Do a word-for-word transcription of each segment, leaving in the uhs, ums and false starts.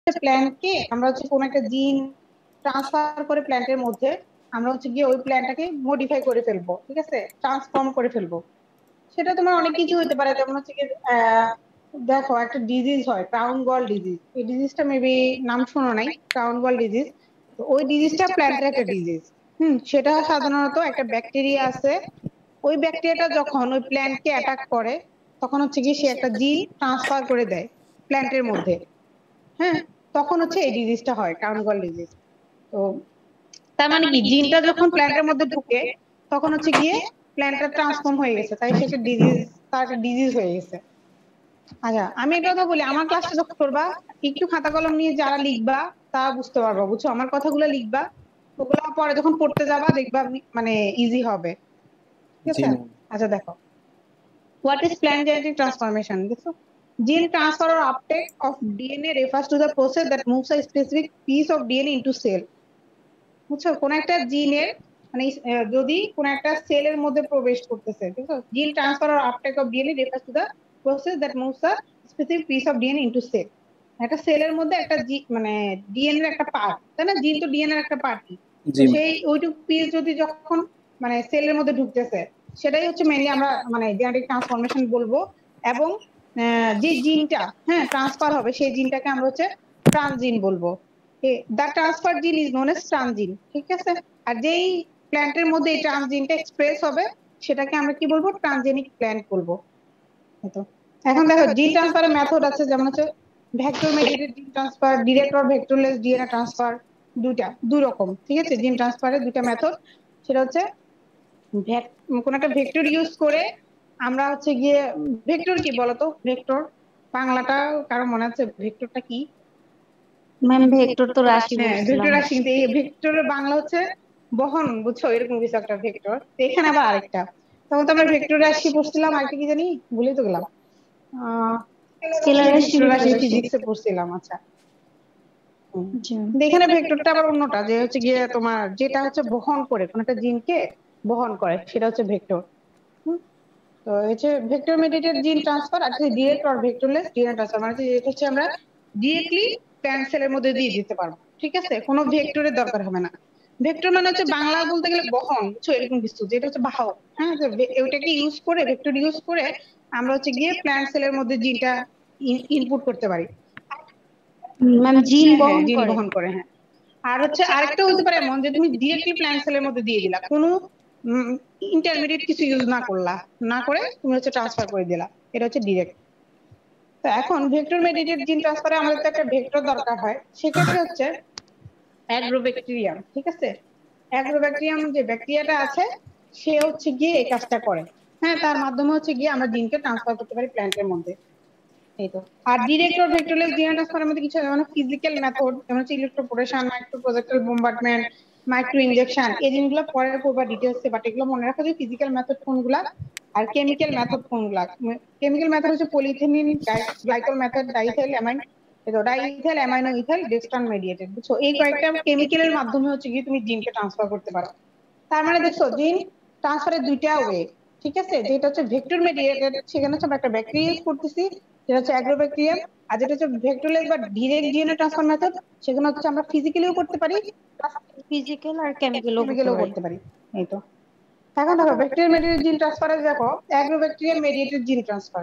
প্ল্যান্টকে আমরা হচ্ছে কোন একটা জিন ট্রান্সফার করে প্ল্যান্টের মধ্যে আমরা হচ্ছে গিয়ে ওই প্ল্যান্টটাকে মডিফাই করে ফেলবো, ঠিক আছে, ট্রান্সফর্ম করে ফেলবো। সেটা তোমার অনেক কিছু হতে পারে, যেমন হচ্ছে গিয়ে আহ দেখো একটা ডিজিজ হয় ক্রাউন গল ডিজিজ, এই ডিজিজটা মেবি নাম শোনো নাই, ক্রাউন গল ডিজিজ। তো ওই ডিজিজটা প্ল্যান্টের একটা ডিজিজ। হুম, সেটা সাধারণত একটা ব্যাকটেরিয়া আছে, ওই ব্যাকটেরিয়াটা যখন ওই প্ল্যান্টকে অ্যাটাক করে তখন হচ্ছে কি সে একটা জিন ট্রান্সফার করে দেয় প্ল্যান্টের মধ্যে। হ্যাঁ, তখন হচ্ছে এই ডিজিজটা হয় ক্রাউন গল ডিজিজ। তো তার মানে কি জিনটা যখন প্ল্যান্টের মধ্যে ঢুকে তখন হচ্ছে গিয়ে প্ল্যান্টটা ট্রান্সফর্ম হয়ে গেছে, তাই সে একটা ডিজিজ, তার একটা ডিজিজ হয়ে গেছে। আচ্ছা আমি এটা কথা বলি, আমার ক্লাসটা যখন করবা একটু খাতা কলম নিয়ে যারা লিখবা তা বুঝতে পারবা, বুঝছো, আমার কথাগুলো লিখবা, ওগুলো পরে যখন পড়তে যাবা দেখবা মানে ইজি হবে, ঠিক আছে। আচ্ছা দেখো, what is plant genetic transformation? দেখো, gene transfer or uptake of D N A refers to the process that moves a specific piece of D N A into cell. বুঝছো, কোন একটা জিনের মানে আহ, যদি কোন একটা সেলের মধ্যে প্রবেশ করতেছে, ঠিক আছে, gene transfer or uptake of D N A refers to the process that moves a specific piece of D N A into cell. একটা সেলের মধ্যে একটা মানে ডিএনএ এর একটা পার্ট, তাই না, জিন তো ডিএনএ এর একটা পার্ট, তো সেই ওইটুকু পিস যদি যখন মানে সেলের মধ্যে ঢুকতেছে সেটাই হচ্ছে মেইনলি আমরা মানে জেনেটিক ট্রান্সফরমেশন বলবো। এবং যে জিনটা হ্যাঁ ট্রান্সফার হবে সেই জিনটাকে আমরা হচ্ছে ট্রানজিন বলবো। The transfer gene is known as transgene, ঠিক আছে। আর যেই প্ল্যান্টের মধ্যে এই ট্রানজিনটা এক্সপ্রেস হবে সেটাকে আমরা কি বলবো, ট্রানজেনিক প্ল্যান্ট বলবো। এখন দেখো জিন ট্রান্সফারের মেথড আছে, যেমন হচ্ছে vector mediated gene transfer, direct or vectorless DNA transfer, দুইটা দুই রকম, ঠিক আছে, জিন ট্রান্সফারের দুইটা মেথড। সেটা হচ্ছে কোন একটা ভেক্টর ইউজ করে আমরা হচ্ছে গিয়ে, ভেক্টর কি বলতো, ভেক্টর বাংলাটা কারো মনে আছে ভেক্টরটা কি? ম্যাম ভেক্টর তো রাশি, হ্যাঁ ভেক্টর রাশি, কিন্তু এই ভেক্টরের বাংলা হচ্ছে বহন, বুঝছো, এরকম কিছু একটা ভেক্টর। এখানে আবার আরেকটা, তখন তো আমরা ভেক্টর রাশি পড়ছিলাম, আরেকটা কি জানি ভুলে তো গেলাম, আহ স্কেলার রাশি, ফিজিক্সে পড়ছিলাম। আচ্ছা, এখানে ভেক্টরটা আবার অন্যটা, যে হচ্ছে গিয়ে তোমার যেটা হচ্ছে বহন করে কোন একটা জিনকে বহন করে সেটা হচ্ছে ভেক্টর। তো হচ্ছে ভেক্টর মেডিয়েটেড জিন ট্রান্সফার আর direct or vectorless DNA transfer, মানে যেটা হচ্ছে আমরা ডিরেক্টলি প্ল্যান্ট সেলের মধ্যে দিয়ে দিতে পারবো, ঠিক আছে, কোনো ভেক্টরের দরকার হবে না। ভেক্টর মানে হচ্ছে বাংলা বলতে গেলে বহন, বুঝছো, এরকম কিছু যেটা হচ্ছে বাহক। হ্যাঁ, ওইটাকে ইউজ করে, ভেক্টর ইউজ করে আমরা হচ্ছে গিয়ে প্ল্যান্ট সেলের মধ্যে জিনটা ইনপুট করতে পারি। মানে জিন বহন জিন করে, বহন করে, হ্যাঁ। আর হচ্ছে আরেকটা হতে পারে এমন যে তুমি ডিরেক্টলি প্ল্যান্ট সেলের মধ্যে দিয়ে দিলা, কোনো ইন্টারমিডিয়েট কিছু ইউজ না করলা, না করে তুমি হচ্ছে ট্রান্সফার করে দিলা, এটা হচ্ছে ডিরেক্ট। তো এখন ভেক্টর মেডিয়েটেড জিন ট্রান্সফারে আমাদের তো একটা ভেক্টর দরকার হয়, সেক্ষেত্রে হচ্ছে অ্যাগ্রোব্যাকটেরিয়াম, ঠিক আছে, অ্যাগ্রোব্যাকটেরিয়াম যে ব্যাকটেরিয়াটা আছে সে হচ্ছে গিয়ে এই কাজটা করে। হ্যাঁ, তার মাধ্যমে হচ্ছে গিয়ে আমরা জিনকে ট্রান্সফার করতে পারি প্ল্যান্টের মধ্যে, এই তো। আর ডিরেক্ট অর ভেক্টরলেস ডিএনএ ট্রান্সফারের মধ্যে কিছু যেমন ফিজিক্যাল মেথড, যেমন হচ্ছে ইলেকট্রোপোরেশন, মাইক্রোপ্রজেক্টাইল বোম্বার্ডমেন্ট, মাইক্রো ইনজেকশন, এই জিনিসগুলো পরে পড়বা ডিটেইলসে, বাট এগুলো মনে রাখো যে ফিজিক্যাল মেথড কোনগুলা আর কেমিক্যাল মেথড কোনগুলা। কেমিক্যাল মেথড হচ্ছে polyethylene glycol method, diethyl amine, এই তো diethyl amino ethyl dextran mediated, বুঝছো, এই কয়েকটা কেমিক্যালের মাধ্যমে হচ্ছে গিয়ে তুমি জিনকে ট্রান্সফার করতে পারো। তার মানে দেখছো জিন ট্রান্সফারের দুইটা ওয়ে, ঠিক আছে, যেটা হচ্ছে ভেক্টর মেডিয়েটেড সেখানে হচ্ছে আমরা একটা ব্যাকটেরিয়া ইউজ করতেছি, যেটা হচ্ছে অ্যাগ্রোব্যাকটেরিয়াম। আর যেটা হচ্ছে ভেক্টরলেস বা ডিরেক্ট ডিএনএ ট্রান্সফার মেথড, সেখানে হচ্ছে আমরা ফিজিক্যালিও করতে পারি, ফিজিক্যাল আর কেমিক্যালও করতে কেমিক্যালও পারি। করতে পারি, এই তো। এখন দেখো ব্যাকটেরিয়া মেডিয়েটেড জিন ট্রান্সফারে দেখো অ্যাগ্রোব্যাকটেরিয়াম মেডিয়েটেড জিন ট্রান্সফার।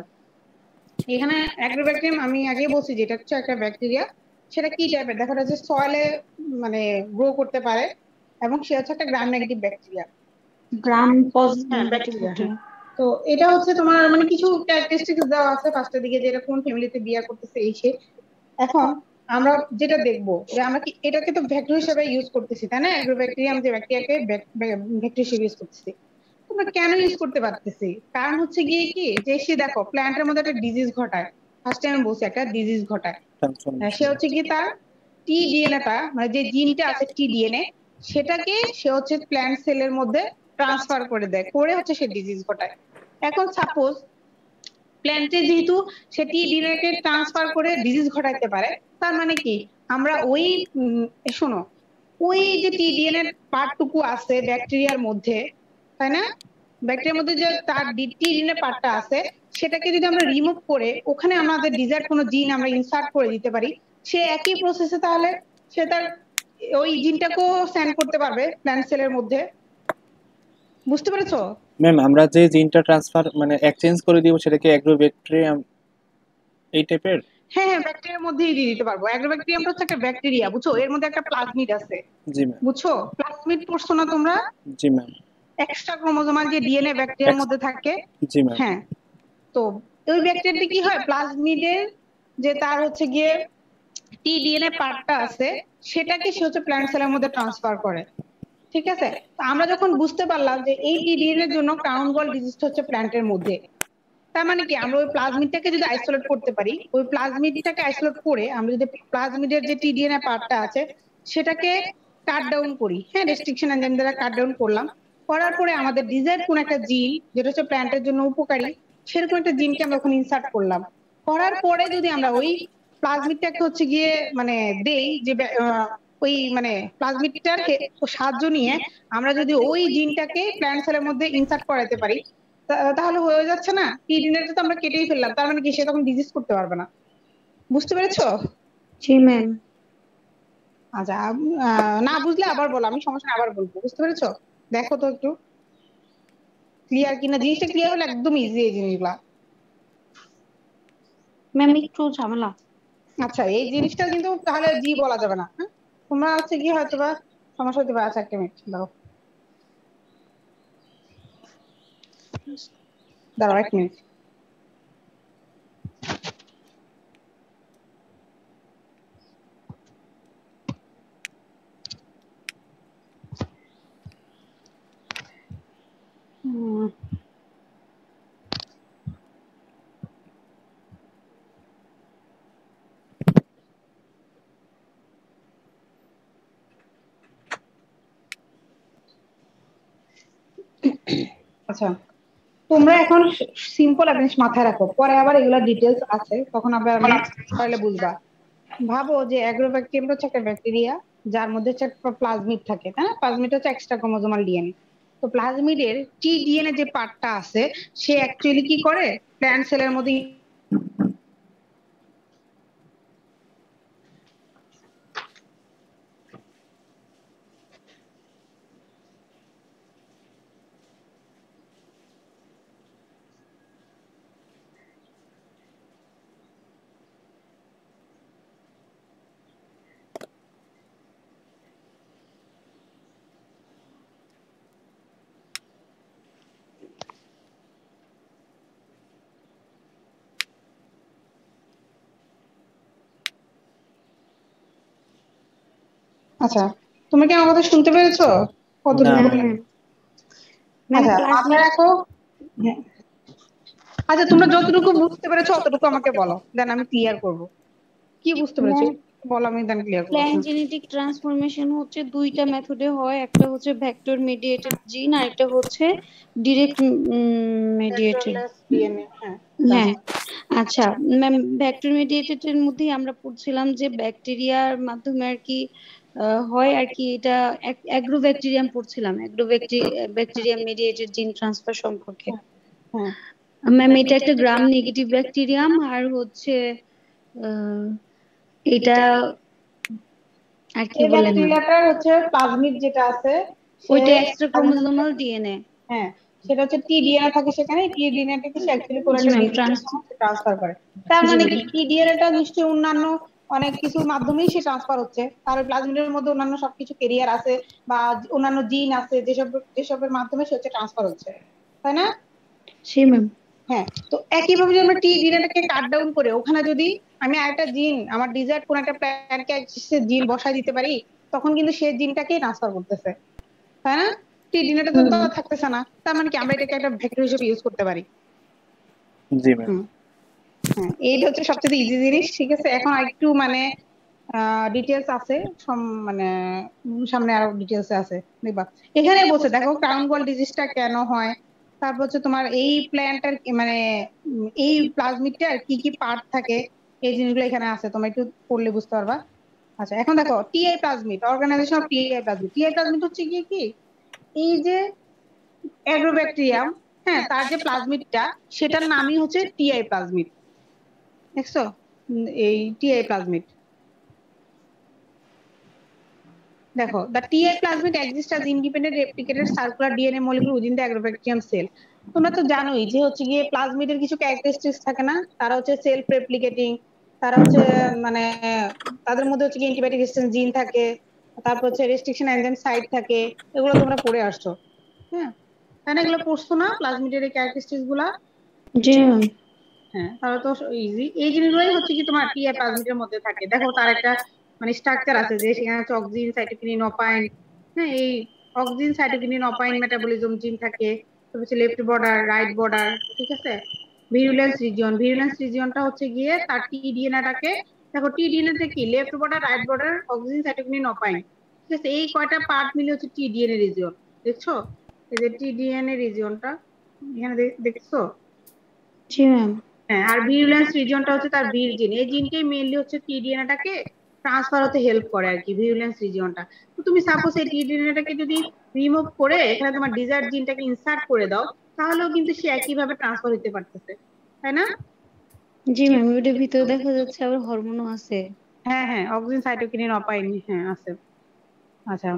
এখানে অ্যাগ্রোব্যাকটেরিয়াম আমি আগে বলছি যেটা হচ্ছে একটা ব্যাকটেরিয়া, সেটা কি টাইপের দেখো, যে সয়েলে মানে গ্রো করতে পারে এবং সে হচ্ছে একটা গ্রাম নেগেটিভ ব্যাকটেরিয়া, গ্রাম হ্যাঁ পজিটিভ ব্যাকটেরিয়া, হ্যাঁ। তো এটা হচ্ছে তোমার মানে কিছু ক্যারেক্টারিস্টিক্স দেওয়া আছে ফার্স্টের দিকে, যে এটা কোন ফ্যামিলিতে বিয়ে করতেছে এই সে। এখন আমরা যেটা দেখবো যে আমরা কি এটাকে তো ভেক্টর হিসেবে ইউজ করতেছি, তাই না, অ্যাগ্রোব্যাকটেরিয়াম যে ব্যাকটেরিয়াকে ভেক্টর হিসেবে ইউজ করতেছি। তোমরা কেন ইউজ করতে পারতেছি, কারণ হচ্ছে গিয়ে কি যে সে দেখো প্ল্যান্টের মধ্যে একটা ডিজিজ ঘটায়, ফার্স্ট টাইম বলছি একটা ডিজিজ ঘটায়, সে হচ্ছে কি তার টি ডিএনএটা মানে যে জিনটা আছে টি ডিএনএ সেটাকে সে হচ্ছে প্ল্যান্ট সেলের মধ্যে ট্রান্সফার করে দেয়, করে হচ্ছে সে ডিজিজ ঘটায়। এখন সাপোজ প্ল্যান্টে যেহেতু সে টি ডিএনএ ট্রান্সফার করে ডিজিজ ঘটাইতে পারে, তার মানে কি আমরা ওই শোনো ওই যে টি ডিএনএ পার্টটুকু আছে ব্যাকটেরিয়ার মধ্যে, তাই না, ব্যাকটেরিয়ার মধ্যে যে তার টি ডিএনএ পার্টটা আছে সেটাকে যদি আমরা রিমুভ করে ওখানে আমাদের ডিজায়ার কোনো জিন আমরা ইনসার্ট করে দিতে পারি, সে একই প্রসেসে তাহলে সে তার ওই জিনটাকেও সেন্ড করতে পারবে প্ল্যান্ট সেলের মধ্যে। বুঝতে পেরেছো? ম্যাম আমরা যে জিনটা ট্রান্সফার মানে এক্সচেঞ্জ করে দিব সেটা কি অ্যাগ্রোব্যাকটেরিয়াম এই টাইপের? হ্যাঁ হ্যাঁ, ব্যাকটেরিয়ার মধ্যেই দিয়ে দিতে পারবো। অ্যাগ্রোব্যাকটেরিয়ামটা হচ্ছে একটা ব্যাকটেরিয়া, বুঝছো? এর মধ্যে একটা প্লাজমিড আছে। জি ম্যাম। বুঝছো? প্লাজমিড পড়ছো না তোমরা? জি ম্যাম। এক্সট্রা ক্রোমোজোমাল যে ডিএনএ ব্যাকটেরিয়ার মধ্যে থাকে। জি ম্যাম। হ্যাঁ, তো ওই ব্যাকটেরিয়াটি কি হয়, প্লাজমিডের যে তার হচ্ছে গিয়ে টি ডিএনএ পার্টটা আছে সেটাকে সে হচ্ছে প্ল্যান্ট সেলের মধ্যে ট্রান্সফার করে। ঠিক আছে? তো আমরা যখন বুঝতে পারলাম যে এই টি ডিএনএ এর জন্য ক্রাউন গল ডিজিজটা হচ্ছে প্ল্যান্টের মধ্যে, তার মানে কি আমরা ওই প্লাজমিডটাকে যদি আইসোলেট করতে পারি, ওই প্লাজমিডটাকে আইসোলেট করে আমরা যদি প্লাজমিডের যে টি ডিএনএ পার্টটা আছে সেটাকে কাট ডাউন করি, হ্যাঁ, রেস্ট্রিকশন এনজাইম দ্বারা কাট ডাউন করলাম, করার পরে আমাদের ডিজায়ার কোন একটা জিন যেটা হচ্ছে প্ল্যান্টের জন্য উপকারী সেরকম একটা জিনকে আমরা ওখানে ইনসার্ট করলাম। করার পরে যদি আমরা ওই প্লাজমিডটাকে হচ্ছে গিয়ে মানে দেই যে আহ, ওই মানে প্লাজমিডটার সাহায্য নিয়ে আমরা যদি ওই জিনটাকে প্ল্যান্ট সেলের মধ্যে ইনসার্ট করাতে পারি, তা- তাহলে হয়ে যাচ্ছে না, কিডনিটা তো আমরা কেটেই ফেললাম, তার মানে কি সে তখন ডিজিজ করতে পারবে না। বুঝতে পেরেছো? জি ম্যাম। আচ্ছা, আহ, না বুঝলে আবার বলো, আমি সমস্যা নেই, আবার বলবো। বুঝতে পেরেছো? দেখো তো একটু ক্লিয়ার কিনা, জিনিসটা ক্লিয়ার হলে একদম ইজি এই জিনিসগুলা। ম্যাম একটু ঝামেলা। আচ্ছা, এই জিনিসটা কিন্তু তাহলে জি বলা যাবে না, হ্যাঁ? তোমরা হচ্ছে কি হয়তো বা সমস্যা হতে পারে। আচ্ছা, একটা মিনিট দাও, দাঁড়াও এক মিনিট। হুম, আচ্ছা, তোমরা এখন সিম্পল একটা জিনিস মাথায় রাখো, পরে আবার এগুলা ডিটেলস আছে তখন আবার আমি তাহলে বুঝবা। ভাবো যে অ্যাগ্রোব্যাকটেরিয়াম হচ্ছে একটা ব্যাকটেরিয়া যার মধ্যে হচ্ছে প্লাজমিড থাকে, তাই না? প্লাজমিড হচ্ছে এক্সট্রা ক্রোমোজোমাল ডিএনএ। তো প্লাজমিডের টি ডিএনএ যে পার্টটা আছে সে অ্যাকচুয়ালি কি করে, প্ল্যান্ট সেলের মধ্যে। আচ্ছা, তুমি কি আমার কথা শুনতে পেরেছো? না কতটুকু? ম্যাম। ম্যাম আচ্ছা, মাথায় প্লাজমিড। রাখো। হ্যাঁ। আচ্ছা, তোমরা যতটুকু বুঝতে পেরেছো অতটুকু আমাকে বলো, দেন আমি ক্লিয়ার করব। কি বুঝতে পেরেছো ম্যাম বলো, আমি দেন ক্লিয়ার করবো। প্ল্যান্ট হুম। জেনেটিক ট্রান্সফরমেশন হচ্ছে দুইটা মেথডে হয়, একটা হচ্ছে ভেক্টর মিডিয়েটেড জিন আর একটা হচ্ছে ডিরেক্ট মিডিয়েটেড। ভেক্টরলেস ডিএনএ, হ্যাঁ। হ্যাঁ। আচ্ছা ম্যাম, ভেক্টর মিডিয়েটেড এর মধ্যেই আমরা পড়ছিলাম যে ব্যাকটেরিয়ার মাধ্যমে আর কি আহ, হয় আর কি, এটা অ্যাগ্রোব্যাকটেরিয়াম পড়ছিলাম, অ্যাগ্রোব্যাকটেরিয়াম মিডিয়েটেড জিন ট্রান্সফার সম্পর্কে। হ্যাঁ, ম্যাম এটা একটা গ্রাম নেগেটিভ ব্যাকটেরিয়াম আর হচ্ছে আহ, এটা আর কি এই বলেন না, ব্যাকটেরিয়াটার হচ্ছে প্লাজমিড যেটা আছে সে ওইটা এক্সট্রা ক্রোমোজোমাল ডিএনএ। হ্যাঁ, সেটা হচ্ছে টি ডিএনএ থাকে সেখানে, টি ডিএনএ থেকে সে অ্যাকচুয়ালি কোন জি একটা ম্যাম ডিজিজের ট্রান্স জন্য ট্রান্সফার করে। তার জি মানে ম্যাম। কি টি ডিএনএটা নিশ্চয়ই অন্যান্য অনেক কিছুর মাধ্যমেই সে ট্রান্সফার হচ্ছে, তার প্লাজমিডের মধ্যে অন্যান্য সবকিছু ক্যারিয়ার আছে বা অন্যান্য জিন আছে যেসব যেসবের মাধ্যমে সে হচ্ছে ট্রান্সফার হচ্ছে, তাই না? জি ম্যাম। হ্যাঁ, তো একইভাবে যদি আমরা টি ডিএনএটাকে কাট ডাউন করে ওখানে যদি আমি আরেকটা জিন আমার ডিজায়ার কোন একটা প্ল্যানকে জিন বসাই দিতে পারি, তখন কিন্তু সে জিনটাকেই ট্রান্সফার করতেছে, তাই না? টি ডিএনএটা তো হুম। তো থাকতেছে না, তার মানে কি আমরা এটাকে একটা ভেক্টর হিসেবে ইউজ করতে পারি। জি ম্যাম। হুম। হ্যাঁ, এইটা হচ্ছে সবচেয়ে ইজি জিনিস। ঠিক আছে, এখন আরেকটু মানে ডিটেলস আছে, সম- মানে উম, সামনে আরো ডিটেলস আছে দেখবা। এখানে বলছে দেখো ক্রাউন গল ডিজিজটা কেন হয়, তারপর হচ্ছে তোমার এই প্ল্যান্টটার মানে উম, এই প্লাজমিডটার কি কি পার্ট থাকে, এই জিনিসগুলো এখানে আছে, তোমরা একটু পড়লে বুঝতে পারবা। আচ্ছা, এখন দেখো Ti plasmid, organization of Ti plasmid. Ti plasmid হচ্ছে কি কি এই যে অ্যাগ্রোব্যাকটেরিয়াম, হ্যাঁ, তার যে প্লাজমিডটা সেটার নামই হচ্ছে টিআই প্লাজমিড। দেখছো? উম, এই টিআই প্লাজমিড। দেখো the Ti plasmid exists as independent replicated circular D N A molecule within the agrobacterium cell। তোমরা তো জানোই যে হচ্ছে গিয়ে প্লাজমিডের কিছু ক্যারেক্টারিস্টিক্স থাকে না, তারা হচ্ছে সেলফ রেপ্লিকেটিং, তারা হচ্ছে মানে তাদের মধ্যে হচ্ছে কি অ্যান্টিবায়োটিক রেজিস্ট্যান্স জিন থাকে, তারপর হচ্ছে রেস্ট্রিকশন এনজাইম সাইট থাকে, এগুলো তোমরা পড়ে আসছো। হ্যাঁ, তাই না? এগুলো পড়ছো না প্লাজমিডের এই ক্যারেক্টারিস্টিক্স গুলা? জি ম্যাম। হ্যাঁ, তাহলে তো ইজি। এই জিনিসগুলোই হচ্ছে কি তোমার টি আর প্লাজমিডের মধ্যে থাকে। দেখো তার একটা মানে স্ট্রাকচার আছে যে সেখানে হচ্ছে অক্সিন, সাইটোকিনিন, অপাইন। হ্যাঁ, এই অক্সিন, সাইটোকিনিন, অপাইন মেটাবলিজম জিন থাকে। তারপর হচ্ছে লেফট বর্ডার, রাইট বর্ডার, ঠিক আছে। ভিরুলেন্স রিজিয়ন, ভিরুলেন্স রিজিয়নটা হচ্ছে গিয়ে তার টি ডিএনএটাকে, দেখো টি ডিএনএ কি left border, right border, auxin, cytokinin, opine, ঠিক আছে। এই কয়টা পার্ট মিলে হচ্ছে টি ডিএনএ রিজিয়ন। দেখছো এই যে টি ডিএনএ রিজিয়নটা এখানে দেখছো? জি ম্যাম। হ্যাঁ, আর ভিরুলেন্স রিজিয়নটা হচ্ছে তার ভির জিন। এই জিনকেই মেইনলি হচ্ছে টিডিএনএটাকে ট্রান্সফার হতে হেল্প করে আর কি, ভিরুলেন্স রিজিয়নটা। তো তুমি সাপোজ এই টিডিএনএটাকে যদি রিমুভ করে এখানে তোমার ডিজায়ার জিনটাকে ইনসার্ট করে দাও, তাহলেও কিন্তু সে একই ভাবে ট্রান্সফার হতে পারতেছে, তাই না? জি ম্যাম, ওটার ভিতরে দেখা যাচ্ছে আবার হরমোনও আছে। হ্যাঁ হ্যাঁ, অক্সিন, সাইটোকিনিন, অপাইন, হ্যাঁ আছে। আচ্ছা,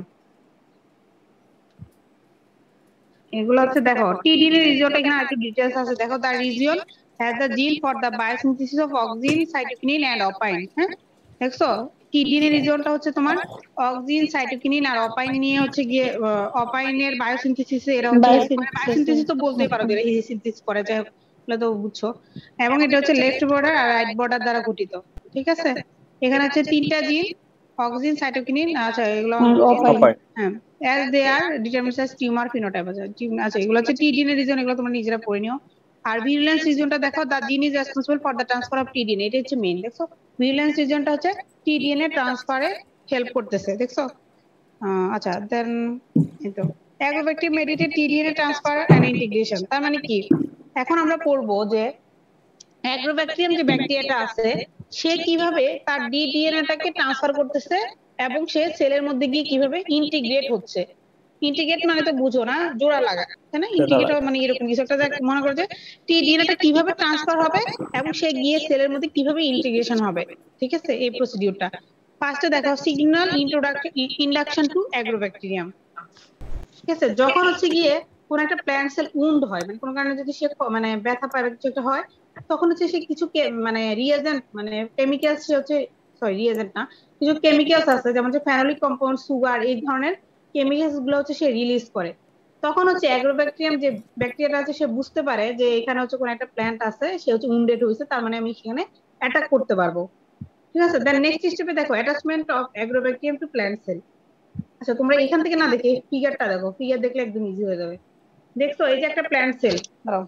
এগুলো হচ্ছে দেখো টিডিএনএ রিজিয়নটা এখানে একটু ডিটেইলস আছে। দেখো the region has the gene for the biosynthesis of auxin, cytokinin and opine. হ্যাঁ, দেখছো টিডিএনএ রিজিয়নটা হচ্ছে তোমার অক্সিন, সাইটোকিনিন আর অপাইন নিয়ে হচ্ছে গিয়ে অপাইনের বায়োসিনথেসিস, এরা হচ্ছে হেল্প করে। বায়োসিনথেসিস তো বলতেই পারো, এরা সিনথেসিস করে, যাই হোক এগুলো তো বুঝছো। এবং এটা হচ্ছে লেফট বর্ডার আর রাইট বর্ডার দ্বারা গঠিত, ঠিক আছে। এখানে হচ্ছে তিনটা জিন, অক্সিন, সাইটোকিনিন, আচ্ছা এগুলো অপায় হ্যাঁ, as they are determined as tumor phenotype। আচ্ছা টিম- আচ্ছা এগুলো হচ্ছে টিডিএনএ রিজন, এগুলো তোমরা নিজেরা পড়ে নিও। আর ভিরুলেন্স রিজনটা দেখো the gene is responsible for the transfer of TDNA, এটা হচ্ছে মেইন। দেখছো ভিরুলেন্স রিজনটা হচ্ছে টিডিএনএ ট্রান্সফারে হেল্প করতেছে, দেখছো। আহ, আচ্ছা দেন এই তো agrobacterium mediated TDNA transfer and integration, তার মানে কি? এখন আমরা পড়বো যে অ্যাগ্রোব্যাকটেরিয়াম যে ব্যাকটেরিয়াটা আছে সে কিভাবে তার ডিডিএনএটাকে ট্রান্সফার করতেছে এবং সে সেলের মধ্যে গিয়ে কিভাবে ইন্টিগ্রেট হচ্ছে। ইন্টিগ্রেট মানে তো বুঝো না, জোড়া লাগা, তাই না? ইন্টিগ্রেট মানে এরকম কিছু একটা, দেখ মনে করো যে টিডিএনএটা কিভাবে ট্রান্সফার হবে এবং সে গিয়ে সেলের মধ্যে কিভাবে ইন্টিগ্রেশন হবে, ঠিক আছে, এই প্রসিডিউরটা। ফার্স্টে দেখো signal introduction induction to agrobacterium, ঠিক আছে। যখন হচ্ছে গিয়ে কোন একটা প্ল্যান্ট সেল উন্ড হয়, মানে কোনো কারণে যদি সে ক- মানে ব্যথা পায় বা কিছু একটা হয়, তখন হচ্ছে সে কিছু কে- মানে রিয়েজেন্ট মানে কেমিক্যাল সে হচ্ছে, সরি রিয়েজেন্ট না, কিছু কেমিক্যালস আছে যেমন যে ফেনোলিক কম্পাউন্ড, সুগার, এই ধরনের কেমিক্যালস গুলো হচ্ছে সে রিলিজ করে। তখন হচ্ছে অ্যাগ্রোব্যাকটেরিয়াম যে ব্যাকটেরিয়াটা আছে সে বুঝতে পারে যে এখানে হচ্ছে কোন একটা প্ল্যান্ট আছে, সে হচ্ছে উন্ডেড হয়েছে, তার মানে আমি সেখানে অ্যাটাক করতে পারবো, ঠিক আছে। দেন নেক্সট স্টেপে দেখো attachment of agrobacterium to plant cell. আচ্ছা তোমরা এখান থেকে না দেখে ফিগারটা দেখো, ফিগার দেখলে একদম ইজি হয়ে যাবে। দেখছো এই যে একটা প্ল্যান্ট সেল, দাঁড়াও,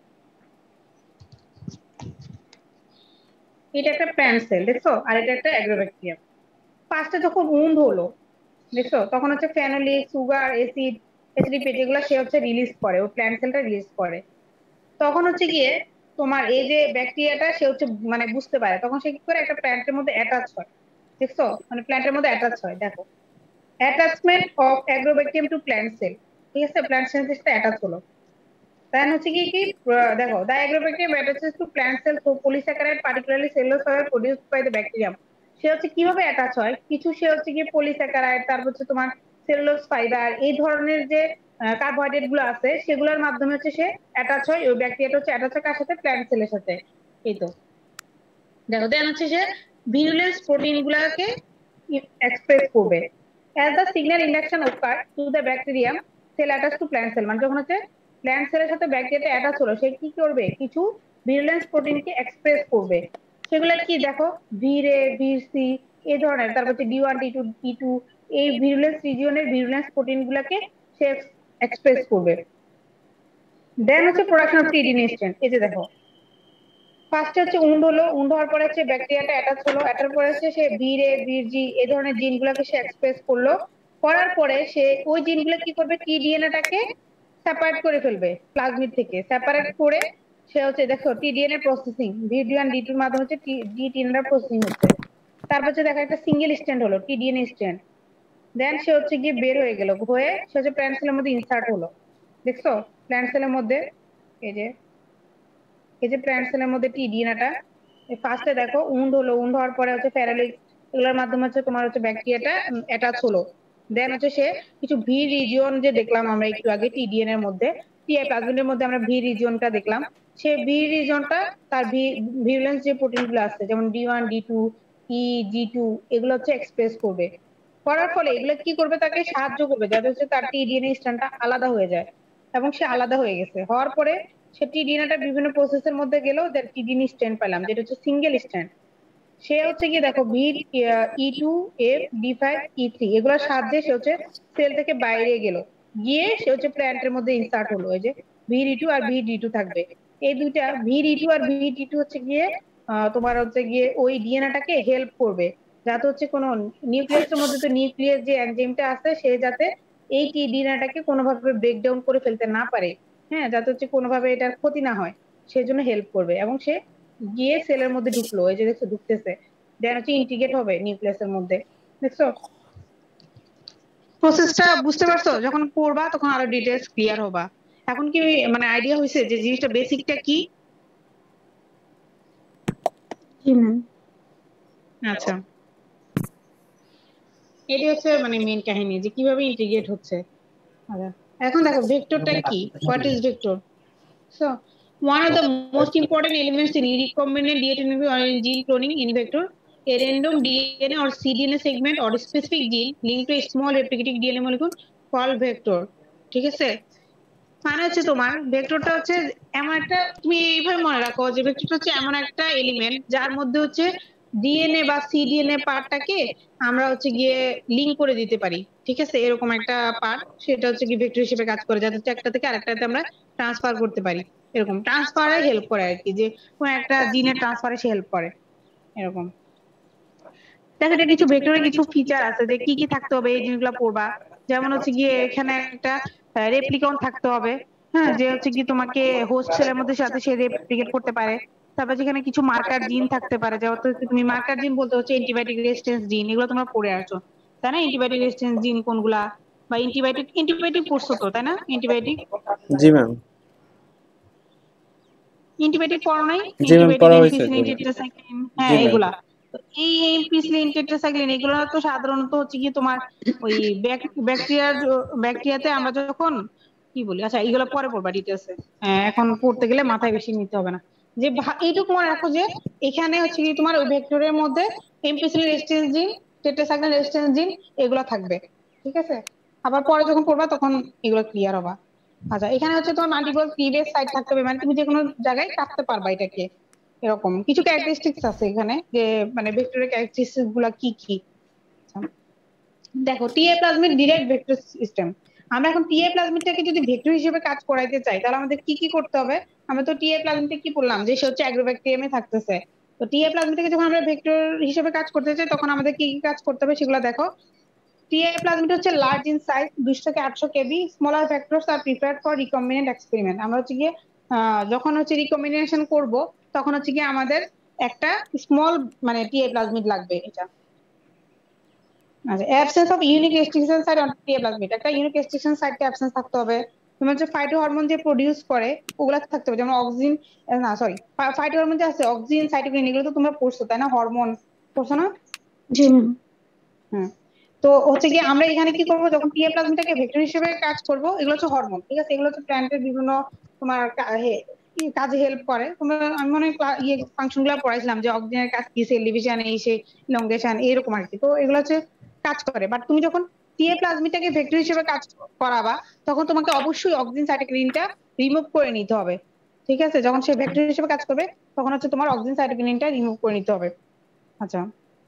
এটা একটা প্ল্যান্ট সেল দেখছো, আর এটা একটা অ্যাগ্রোব্যাকটেরিয়াম। ফার্স্টে যখন উন্ড হলো, দেখছো তখন হচ্ছে ফেনোলিক, সুগার, অ্যাসিড, অ্যাসিডিক এগুলো সে হচ্ছে রিলিজ করে, ও প্ল্যান্ট সেলটা রিলিজ করে। তখন হচ্ছে গিয়ে তোমার এই যে ব্যাকটেরিয়াটা সে হচ্ছে মানে বুঝতে পারে, তখন সে কি করে একটা প্ল্যান্টের মধ্যে অ্যাটাচ হয়, দেখছো মানে প্ল্যান্টের মধ্যে অ্যাটাচ হয়। দেখো attachment of agrobacterium to plant cell, ঠিক আছে, প্ল্যান্ট সেলটা অ্যাটাচ হলো। দেন হচ্ছে কি কি আহ, দেখো the agrobacterium attaches to plant cells through polysaccharide, particularly cellulose fiber produced by the bacterium। সে হচ্ছে কিভাবে অ্যাটাচ হয়, কিছু সে হচ্ছে কি পলিস্যাকারাইড, তারপর হচ্ছে তোমার সেলুলোজ ফাইবার, এই ধরনের যে কার্বোহাইড্রেট গুলো আছে সেগুলোর মাধ্যমে হচ্ছে সে অ্যাটাচ হয়। ওই ব্যাকটেরিয়াটা হচ্ছে অ্যাটাচ হয় কার সাথে? প্ল্যান্ট সেলের সাথে। এই তো দেখো দেন হচ্ছে সে ভিরুলেন্স প্রোটিন গুলাকে এক্সপ্রেস করবে। as the signal induction occur to the bacterium cell attached to plant cell, মানে যখন হচ্ছে প্ল্যান্ট সেলের সাথে ব্যাকটেরিয়াটা অ্যাটাচ হলো, সে কি করবে? কিছু ভিরুলেন্স প্রোটিনকে এক্সপ্রেস করবে। সেগুলো কি দেখো, ভির এ, ভির সি, এই ধরনের, তারপর হচ্ছে D one, D two, D two, এই ভিরুলেন্স রিজিয়নের ভিরুলেন্স প্রোটিন গুলাকে সে এক্সপ্রেস করবে। দেন হচ্ছে প্রোডাকশন অফ টিডিএনএ স্ট্র্যান্ড। এই যে দেখো ফার্স্টে হচ্ছে উন্ড হলো, উন্ড হওয়ার পরে হচ্ছে ব্যাকটেরিয়াটা অ্যাটাচ হলো, অ্যাটাচ পরে হচ্ছে সে ভিরে, ভিরজি, এই ধরনের জিনগুলোকে সে এক্সপ্রেস করলো। করার পরে সে ওই জিনগুলো কি করবে? টিডিএনএটাকে সেপারেট করে ফেলবে প্লাজমিড থেকে, সেপারেট করে সে হচ্ছে দেখো TDNA processing, V one D two এর মাধ্যমে হচ্ছে ডি টিএনএ প্রসেসিং হচ্ছে। তারপর হচ্ছে দেখো একটা সিঙ্গেল স্ট্র্যান্ড হলো, টিডিএনএ স্ট্র্যান্ড। দেন সে হচ্ছে গিয়ে বের হয়ে গেল, হয়ে সে হচ্ছে প্ল্যান্ট সেলের মধ্যে ইনসার্ট হলো। দেখছো প্ল্যান্ট সেলের মধ্যে এই যে এই যে প্ল্যান্ট সেলের মধ্যে টিডিএনএটা ফার্স্টে দেখো উন্ড হলো, উন্ড হওয়ার পরে হচ্ছে ফেরোলিক, এগুলোর মাধ্যমে হচ্ছে তোমার হচ্ছে ব্যাকটেরিয়াটা অ্যাটাচ হলো। দেন হচ্ছে সে কিছু ভি রিজিয়ন যে দেখলাম আমরা একটু আগে টিডিএন এর মধ্যে, টিআই প্লাজমিডের মধ্যে আমরা ভি রিজিয়নটা দেখলাম, সে ভি রিজিয়নটা তার ভি ভিউলেন্স যে প্রোটিন গুলো আছে যেমন D one D two E G two এগুলো হচ্ছে এক্সপ্রেস করবে। করার ফলে এগুলো কি করবে, তাকে সাহায্য করবে যাতে হচ্ছে তার টিডিএনএ স্ট্র্যান্ডটা আলাদা হয়ে যায়। এবং সে আলাদা হয়ে গেছে, হওয়ার পরে সে টিডিএনএটা বিভিন্ন প্রসেসের মধ্যে গেলেও টিডিএনএ স্ট্র্যান্ড পেলাম যেটা হচ্ছে সিঙ্গেল স্ট্র্যান্ড। সে হচ্ছে কি দেখো V E two F D five E three এগুলোর সাহায্যে সে হচ্ছে সেল থেকে বাইরে গেল, গিয়ে সে হচ্ছে প্ল্যান্টের মধ্যে ইনসার্ট হলো। এই যে ভি ডি টু আর ভি ডি টু থাকবে, এই দুইটা ভি ডি টু আর ভি ডি টু হচ্ছে গিয়ে আহ, তোমার হচ্ছে গিয়ে ওই ডিএনএটাকে হেল্প করবে যাতে হচ্ছে কোনো নিউক্লিয়াসের মধ্যে তো নিউক্লিয়াস যে এনজাইমটা আছে সে যাতে এই ডিএনএটাকে কোনোভাবে ব্রেকডাউন করে ফেলতে না পারে, হ্যাঁ, যাতে হচ্ছে কোনোভাবে এটার ক্ষতি না হয় সেজন্য হেল্প করবে। এবং সে গিয়ে সেলের মধ্যে ঢুকলো, এই যে দেখছো ঢুকতেছে, দেন হচ্ছে ইন্টিগ্রেট হবে নিউক্লিয়াসের মধ্যে। দেখছো প্রসেসটা বুঝতে পারছো? যখন পড়বা তখন আরো ডিটেলস ক্লিয়ার হবা। এখন কি মানে আইডিয়া হয়েছে যে জিনিসটা বেসিকটা কি? জি ম্যাম। আচ্ছা, এটি হচ্ছে মানে মেইন কাহিনী যে কিভাবে ইন্টিগ্রেট হচ্ছে। আচ্ছা, এখন দেখো ভেক্টরটা কি, what is vector? So, one of the most important elements in recombinant D N A or in gene cloning in vector, a random D N A or cDNA segment or a specific gene linked to a small replicating D N A molecule called vector. ঠিক আছে? মানে হচ্ছে তোমার ভেক্টরটা হচ্ছে এমন একটা, তুমি এইভাবে মনে রাখো যে ভেক্টরটা হচ্ছে এমন একটা এলিমেন্ট যার মধ্যে হচ্ছে ডিএনএ বা সিডিএনএ পার্টটাকে আমরা হচ্ছে গিয়ে লিংক করে দিতে পারি। ঠিক আছে, এরকম একটা পার্ট, সেটা হচ্ছে কি ভেক্টর হিসেবে কাজ করে যাতে হচ্ছে একটা থেকে আরেকটাতে আমরা ট্রান্সফার করতে পারি। এরকম ট্রান্সফারে হেল্প করে আর কি, যে কোন একটা জিনের ট্রান্সফারে সে হেল্প করে এরকম। দেখো এটা কিছু ভেক্টরের কিছু ফিচার আছে যে কি কি থাকতে হবে এই জিনিসগুলো পড়বা। যেমন হচ্ছে গিয়ে এখানে একটা রেপ্লিকন থাকতে হবে, হ্যাঁ, যে হচ্ছে কি তোমাকে হোস্ট সেলের মধ্যে সাথে সে রেপ্লিকেট করতে পারে। তারপর যেখানে কিছু মার্কার জিন থাকতে পারে, যেমন হচ্ছে তুমি মার্কার জিন বলতে হচ্ছে অ্যান্টিবায়োটিক রেজিস্ট্যান্স জিন, এগুলো তোমরা পড়ে আসছো তাই না? অ্যান্টিবায়োটিক রেজিস্ট্যান্স জিন কোনগুলা, বা অ্যান্টিবায়োটিক অ্যান্টিবায়োটিক পড়ছো তো তাই না? অ্যান্টিবায়োটিক জি ম্যাম। অ্যান্টিবায়োটিক পড়ো নাই? জি ম্যাম, অ্যান্টিবায়োটিক পড়া হয়েছে এমপিসিলিন জি ম্যাম। টেট্রাসাইক্লিন, জি হ্যাঁ ম্যাম। এগুলা। তো এই এমপিসিলিন টেট্রাসাইক্লিন এগুলো তো সাধারণত হচ্ছে কি তোমার ওই ব্যাকটেরিয়ার ব্যাকটেরিয়াতে আমরা যখন কি বলি, আচ্ছা এগুলো পরে পড়বা ডিটেলসে, এখন পড়তে গেলে মাথায় বেশি নিতে হবে না। যে ভা- এইটুকু মনে রাখো যে এখানে হচ্ছে কি তোমার ওই ভেক্টরের মধ্যে ampicillin resistance gene, tetracycline resistance gene এগুলো থাকবে। ঠিক আছে, আবার পরে যখন পড়বা তখন এগুলো ক্লিয়ার হবা। আচ্ছা, এখানে হচ্ছে তোমার মাল্টিপল প্রিভিয়াস সাইট থাকতে হবে, মানে তুমি যে কোনো জায়গায় কাটতে পারবা এটাকে। এরকম কিছু ক্যারেক্টারিস্টিক্স আছে এখানে, যে মানে ভেক্টরের ক্যারেক্টারিস্টিক্স গুলা কি কি। আচ্ছা, দেখো Ti plasmid direct vector system. আমরা এখন টিএ প্লাজমিডটাকে যদি ভেক্টর হিসেবে কাজ করাইতে চাই তাহলে আমাদের কি কি করতে হবে? আমরা তো টিএ প্লাজমিডে কি বললাম যে সে হচ্ছে অ্যাগ্রোব্যাকটেরিয়ামে থাকতেছে। তো টিএ প্লাজমিডটাকে যখন আমরা ভেক্টর হিসেবে কাজ করতে চাই তখন আমাদের কি কি কাজ করতে হবে সেগুলো দেখো। টিআই প্লাজমিড হচ্ছে লার্জ ইন সাইজ, দুইশো থেকে আটশো kb. Smaller vectors are prepared for recombinant experiment. আমরা হচ্ছে গিয়ে আহ, যখন হচ্ছে রিকম্বিনেশন করব তখন হচ্ছে গিয়ে আমাদের একটা স্মল মানে টিআই প্লাজমিড লাগবে এটা। আচ্ছা, absence of unique restriction site on Ti plasmid, একটা ইউনিক রেস্ট্রিকশন সাইটটা অ্যাবসেন্স থাকতে হবে। তোমার হচ্ছে ফাইটো হরমোন যে প্রডিউস করে ওগুলা থাকতে হবে, যেমন অক্সিন, না সরি, ফাইটো হরমোন যে আছে অক্সিন সাইটোকিনিন এগুলো তো তোমরা পড়ছো তাই না? হরমোন পড়ছো না? জি ম্যাম। হুম। তো হচ্ছে কি আমরা এখানে কি করবো, যখন টিএ প্লাজমিডটাকে ভেক্টর হিসেবে কাজ করব, এগুলো হচ্ছে হরমোন, ঠিক আছে, এগুলো হচ্ছে প্ল্যান্টের বিভিন্ন তোমার কা- হে- কি কাজে হেল্প করে। তোমরা আমি মনে হয় ক্লা- ইয়ে ফাংশন গুলো পড়াইছিলাম যে অক্সিজেনের কাজ কি, সেল ডিভিশন এই সেই ইলংগেশন এরকম আর কি। তো এগুলো হচ্ছে কাজ করে, বাট তুমি যখন টিএ প্লাজমিডটাকে ভেক্টর হিসেবে কাজ করাবা তখন তোমাকে অবশ্যই অক্সিজেন সাইটোকিনিনটা রিমুভ করে নিতে হবে। ঠিক আছে, যখন সে ভেক্টর হিসেবে কাজ করবে তখন হচ্ছে তোমার অক্সিজেন সাইটোকিনিনটা রিমুভ করে নিতে হবে। আচ্ছা,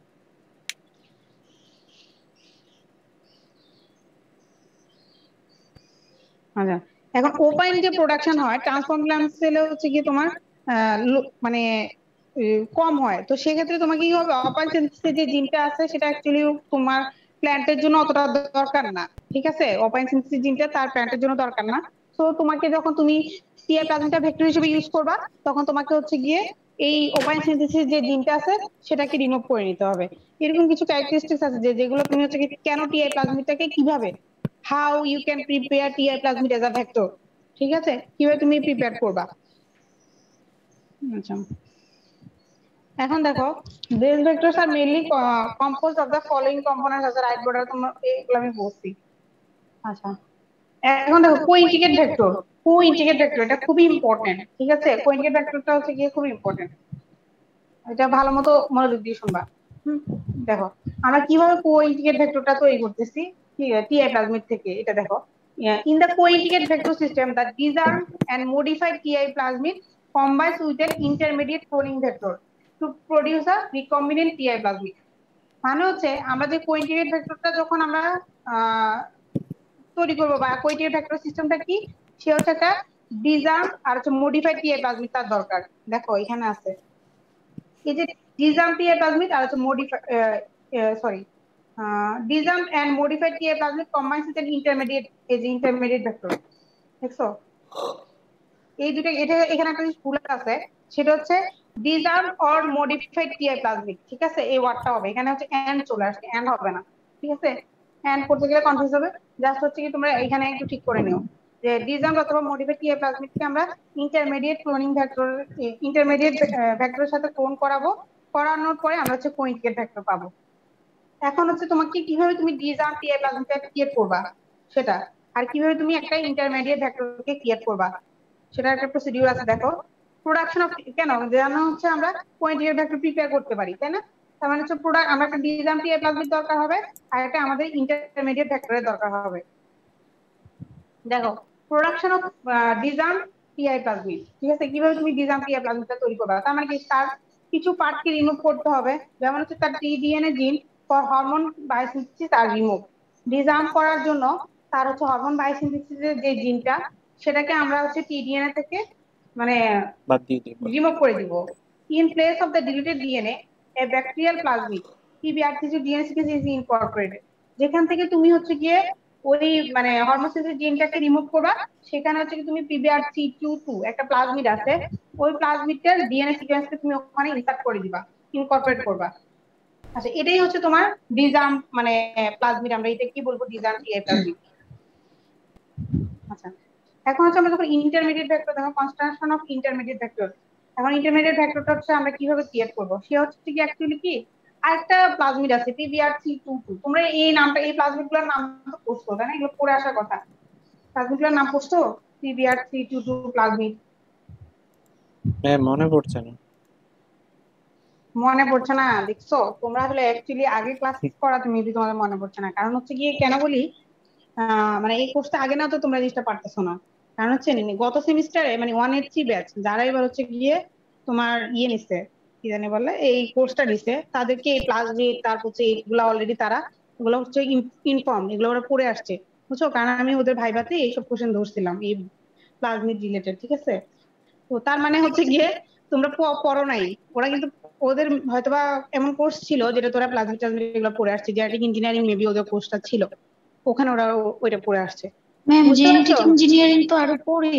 আচ্ছা, এখন ওপাইন যে প্রোডাকশন হয় ট্রান্সফর্ম গ্ল্যান্ড সেলে হচ্ছে কি তোমার আহ, লো- মানে আহ, কম হয়। তো সেক্ষেত্রে তোমাকে কি হবে, অপাইন সিনথেসিসের যে জিনটা আছে সেটা অ্যাকচুয়ালি তোমার প্ল্যান্টের জন্য অতটা দরকার না। ঠিক আছে, অপাইন সিনথেসিস জিনটা তার প্ল্যান্টের জন্য দরকার না। তো তোমাকে যখন তুমি টিএ প্লাজমিডটা ভেক্টর হিসেবে ইউজ করবা তখন তোমাকে হচ্ছে গিয়ে এই ওপাইন সিনথেসিস যে জিনটা আছে সেটাকে রিমুভ করে নিতে হবে। এরকম কিছু ক্যারেক্টারিস্টিক্স আছে যে যেগুলো তুমি হচ্ছে কি কেন টিআই প্লাজমিডটাকে কিভাবে, how you can prepare Ti plasmid as a vector. ঠিক আছে, কিভাবে তুমি প্রিপেয়ার করবা। আচ্ছা, এখন দেখো, base vectors are mainly compose of the following components আছে, রাইট বর্ডার, তোমরা এগুলো আমি বলছি। আচ্ছা, এখন দেখো কো-ইন্টিগ্রেট ভেক্টর। কো-ইন্টিগ্রেট ভেক্টর এটা খুবই ইম্পর্টেন্ট, ঠিক আছে? কো-ইন্টিগ্রেট ভেক্টরটা হচ্ছে গিয়ে খুবই ইম্পর্টেন্ট, এটা ভালো মতো মনোযোগ দিয়ে শুনবা। হুম, দেখো আমরা কিভাবে কো-ইন্টিগ্রেট ভেক্টরটা তৈরি করতেছি টিআই প্লাজমিড থেকে। এটা দেখো, in the cointegrate vector system the disarm and modified Ti plasmid combines with an intermediate cloning vector to produce a recombinant Ti plasmid. মানে হচ্ছে আমরা যে কো-ইন্টিগ্রেট ভেক্টরটা যখন আমরা আহ তৈরি করবো, বা কো-ইন্টিগ্রেট ভেক্টর সিস্টেমটা কি, সে হচ্ছে একটা ডিজার্ম আর হচ্ছে মডিফাইড টিআই প্লাজমিড তার দরকার। দেখো এখানে আছে এই যে ডিজার্ম টিআই প্লাজমিড আর হচ্ছে modify sorry disarm and modified Ti plasmid combines with an intermediate, এই যে ইন্টারমিডিয়েট ভেক্টর দেখছো, এই দুটো। এটা এখানে একটা জিনিস ভুল আছে, সেটা হচ্ছে disarm or modified Ti plasmid, ঠিক আছে? এই ওয়ার্ডটা হবে, এখানে হচ্ছে এন্ড চলে আসছে, এন্ড হবে না, ঠিক আছে? এন্ড করতে গেলে কনফিউজ হবে। জাস্ট হচ্ছে কি তোমরা এখানে একটু ঠিক করে নিও যে ডিজার্ম অথবা মডিফাইড টিআই প্লাজমিডকে আমরা ইন্টারমিডিয়েট ক্লোনিং ভেক্টর, ইন্টারমিডিয়েট ভেক্টরের সাথে ক্লোন করাবো, করানোর পরে আমরা হচ্ছে কো-ইন্টিগ্রেট ভেক্টর পাবো। এখন হচ্ছে তোমাকে কিভাবে তুমি ডিজার্ম টিআই প্লাজমিডটা ক্রিয়েট করবা সেটা, আর কিভাবে তুমি একটা ইন্টারমিডিয়েট ভেক্টরকে ক্রিয়েট করবা সেটার একটা প্রসিডিউর আছে। দেখো, প্রোডাকশন অফ, কেন জানো হচ্ছে আমরা কো-ইন্টিগ্রেট ভেক্টর প্রিপেয়ার করতে পারি, তাই না? তার মানে হচ্ছে প্রোডাক্ট, আমরা একটা ডিজার্ম টিআই প্লাজমিড দরকার হবে, আর একটা আমাদের ইন্টারমিডিয়েট ভেক্টরের দরকার হবে। দেখো, production of disarm Ti plasmid, ঠিক আছে? কিভাবে তুমি ডিজার্ম টিআই প্লাজমিডটা তৈরি করবে, তার মানে কি তার কিছু পার্টকে রিমুভ করতে হবে, যেমন হচ্ছে তার TDNA gene for hormone biosynthesis are remove. Disarm করার জন্য তার হচ্ছে হরমোন বায়োসিনথেসিসের যে জিনটা, সেটাকে আমরা হচ্ছে টিডিএনএ থেকে মানে বাদ দিয়ে দিব। রিমুভ করে দিব। In place of the deleted DNA a bacterial plasmid PBRC DNA sequence is incorporated. যেখান থেকে তুমি হচ্ছে গিয়ে ওই মানে হরমোসিসের জিনটাকে রিমুভ করবা, সেখানে হচ্ছে কি তুমি পিবিআরসি টু টু একটা প্লাজমিড আছে, ওই প্লাজমিডটার ডিএনএ সিকোয়েন্সকে তুমি ওখানে ইনসার্ট করে দিবা, ইনকর্পোরেট করবা। আচ্ছা, এটাই হচ্ছে তোমার ডিজার্ম মানে প্লাজমিড, আমরা এটা কি বলবো, ডিজার্ম টিআই প্লাজমিড। আচ্ছা, এখন হচ্ছে আমরা যখন ইন্টারমিডিয়েট ভেক্টর, দেখো কনস্ট্রাকশন অফ ইন্টারমিডিয়েট ভেক্টর। এখন ইন্টারমিডিয়েট ভেক্টরটা হচ্ছে আমরা কিভাবে ক্রিয়েট করব, সে হচ্ছে কি অ্যাকচুয়ালি কি আরেকটা প্লাজমিড আছে পিবিআরসি টু টু। তোমরা এই নামটা, এই প্লাজমিড গুলোর নাম তো পড়ছো, তাই না? এগুলো পড়ে আসার কথা, প্লাজমিড গুলোর নাম পড়ছো, পিবিআরসি টু টু প্লাজমিড। হ্যাঁ, মনে পড়ছে না। মনে পড়ছে না? দেখছো, তোমরা আসলে অ্যাকচুয়ালি আগে ক্লাস করা, তুমি যদি তোমাদের মনে পড়ছে না, কারণ হচ্ছে গিয়ে কেন বলি, আহ মানে এই কোর্সটা আগে না তো তোমরা জিনিসটা পারতেছো না। কারণ হচ্ছে গত সেমিস্টারে মানে ওয়ান এর থ্রি ব্যাচ যারা এবার হচ্ছে গিয়ে তোমার ইয়ে নিচ্ছে, কি জানি বলে, এই কোর্সটা নিচ্ছে, তাদেরকে এই প্লাজমিড তারপর হচ্ছে এইগুলা অলরেডি তারা এগুলো হচ্ছে ইনফর্ম, এগুলো ওরা পড়ে আসছে, বুঝছো? কারণ আমি ওদের ভাইভাতে এইসব কোশ্চেন ধরছিলাম এই প্লাজমিড রিলেটেড, ঠিক আছে? তো তার মানে হচ্ছে গিয়ে তোমরা পড়ো নাই, ওরা কিন্তু ওদের হয়তোবা এমন কোর্স ছিল যেটা তোরা প্লাজমিড টাজমিড এগুলো পড়ে আসছে, জেনেটিক ইঞ্জিনিয়ারিং মেবি ওদের কোর্সটা ছিল, ওখানে ওরা ওইটা পড়ে আসছে, ম্যাম বুঝতে জেনেটিক পারছো? ইঞ্জিনিয়ারিং তো আরো পরে।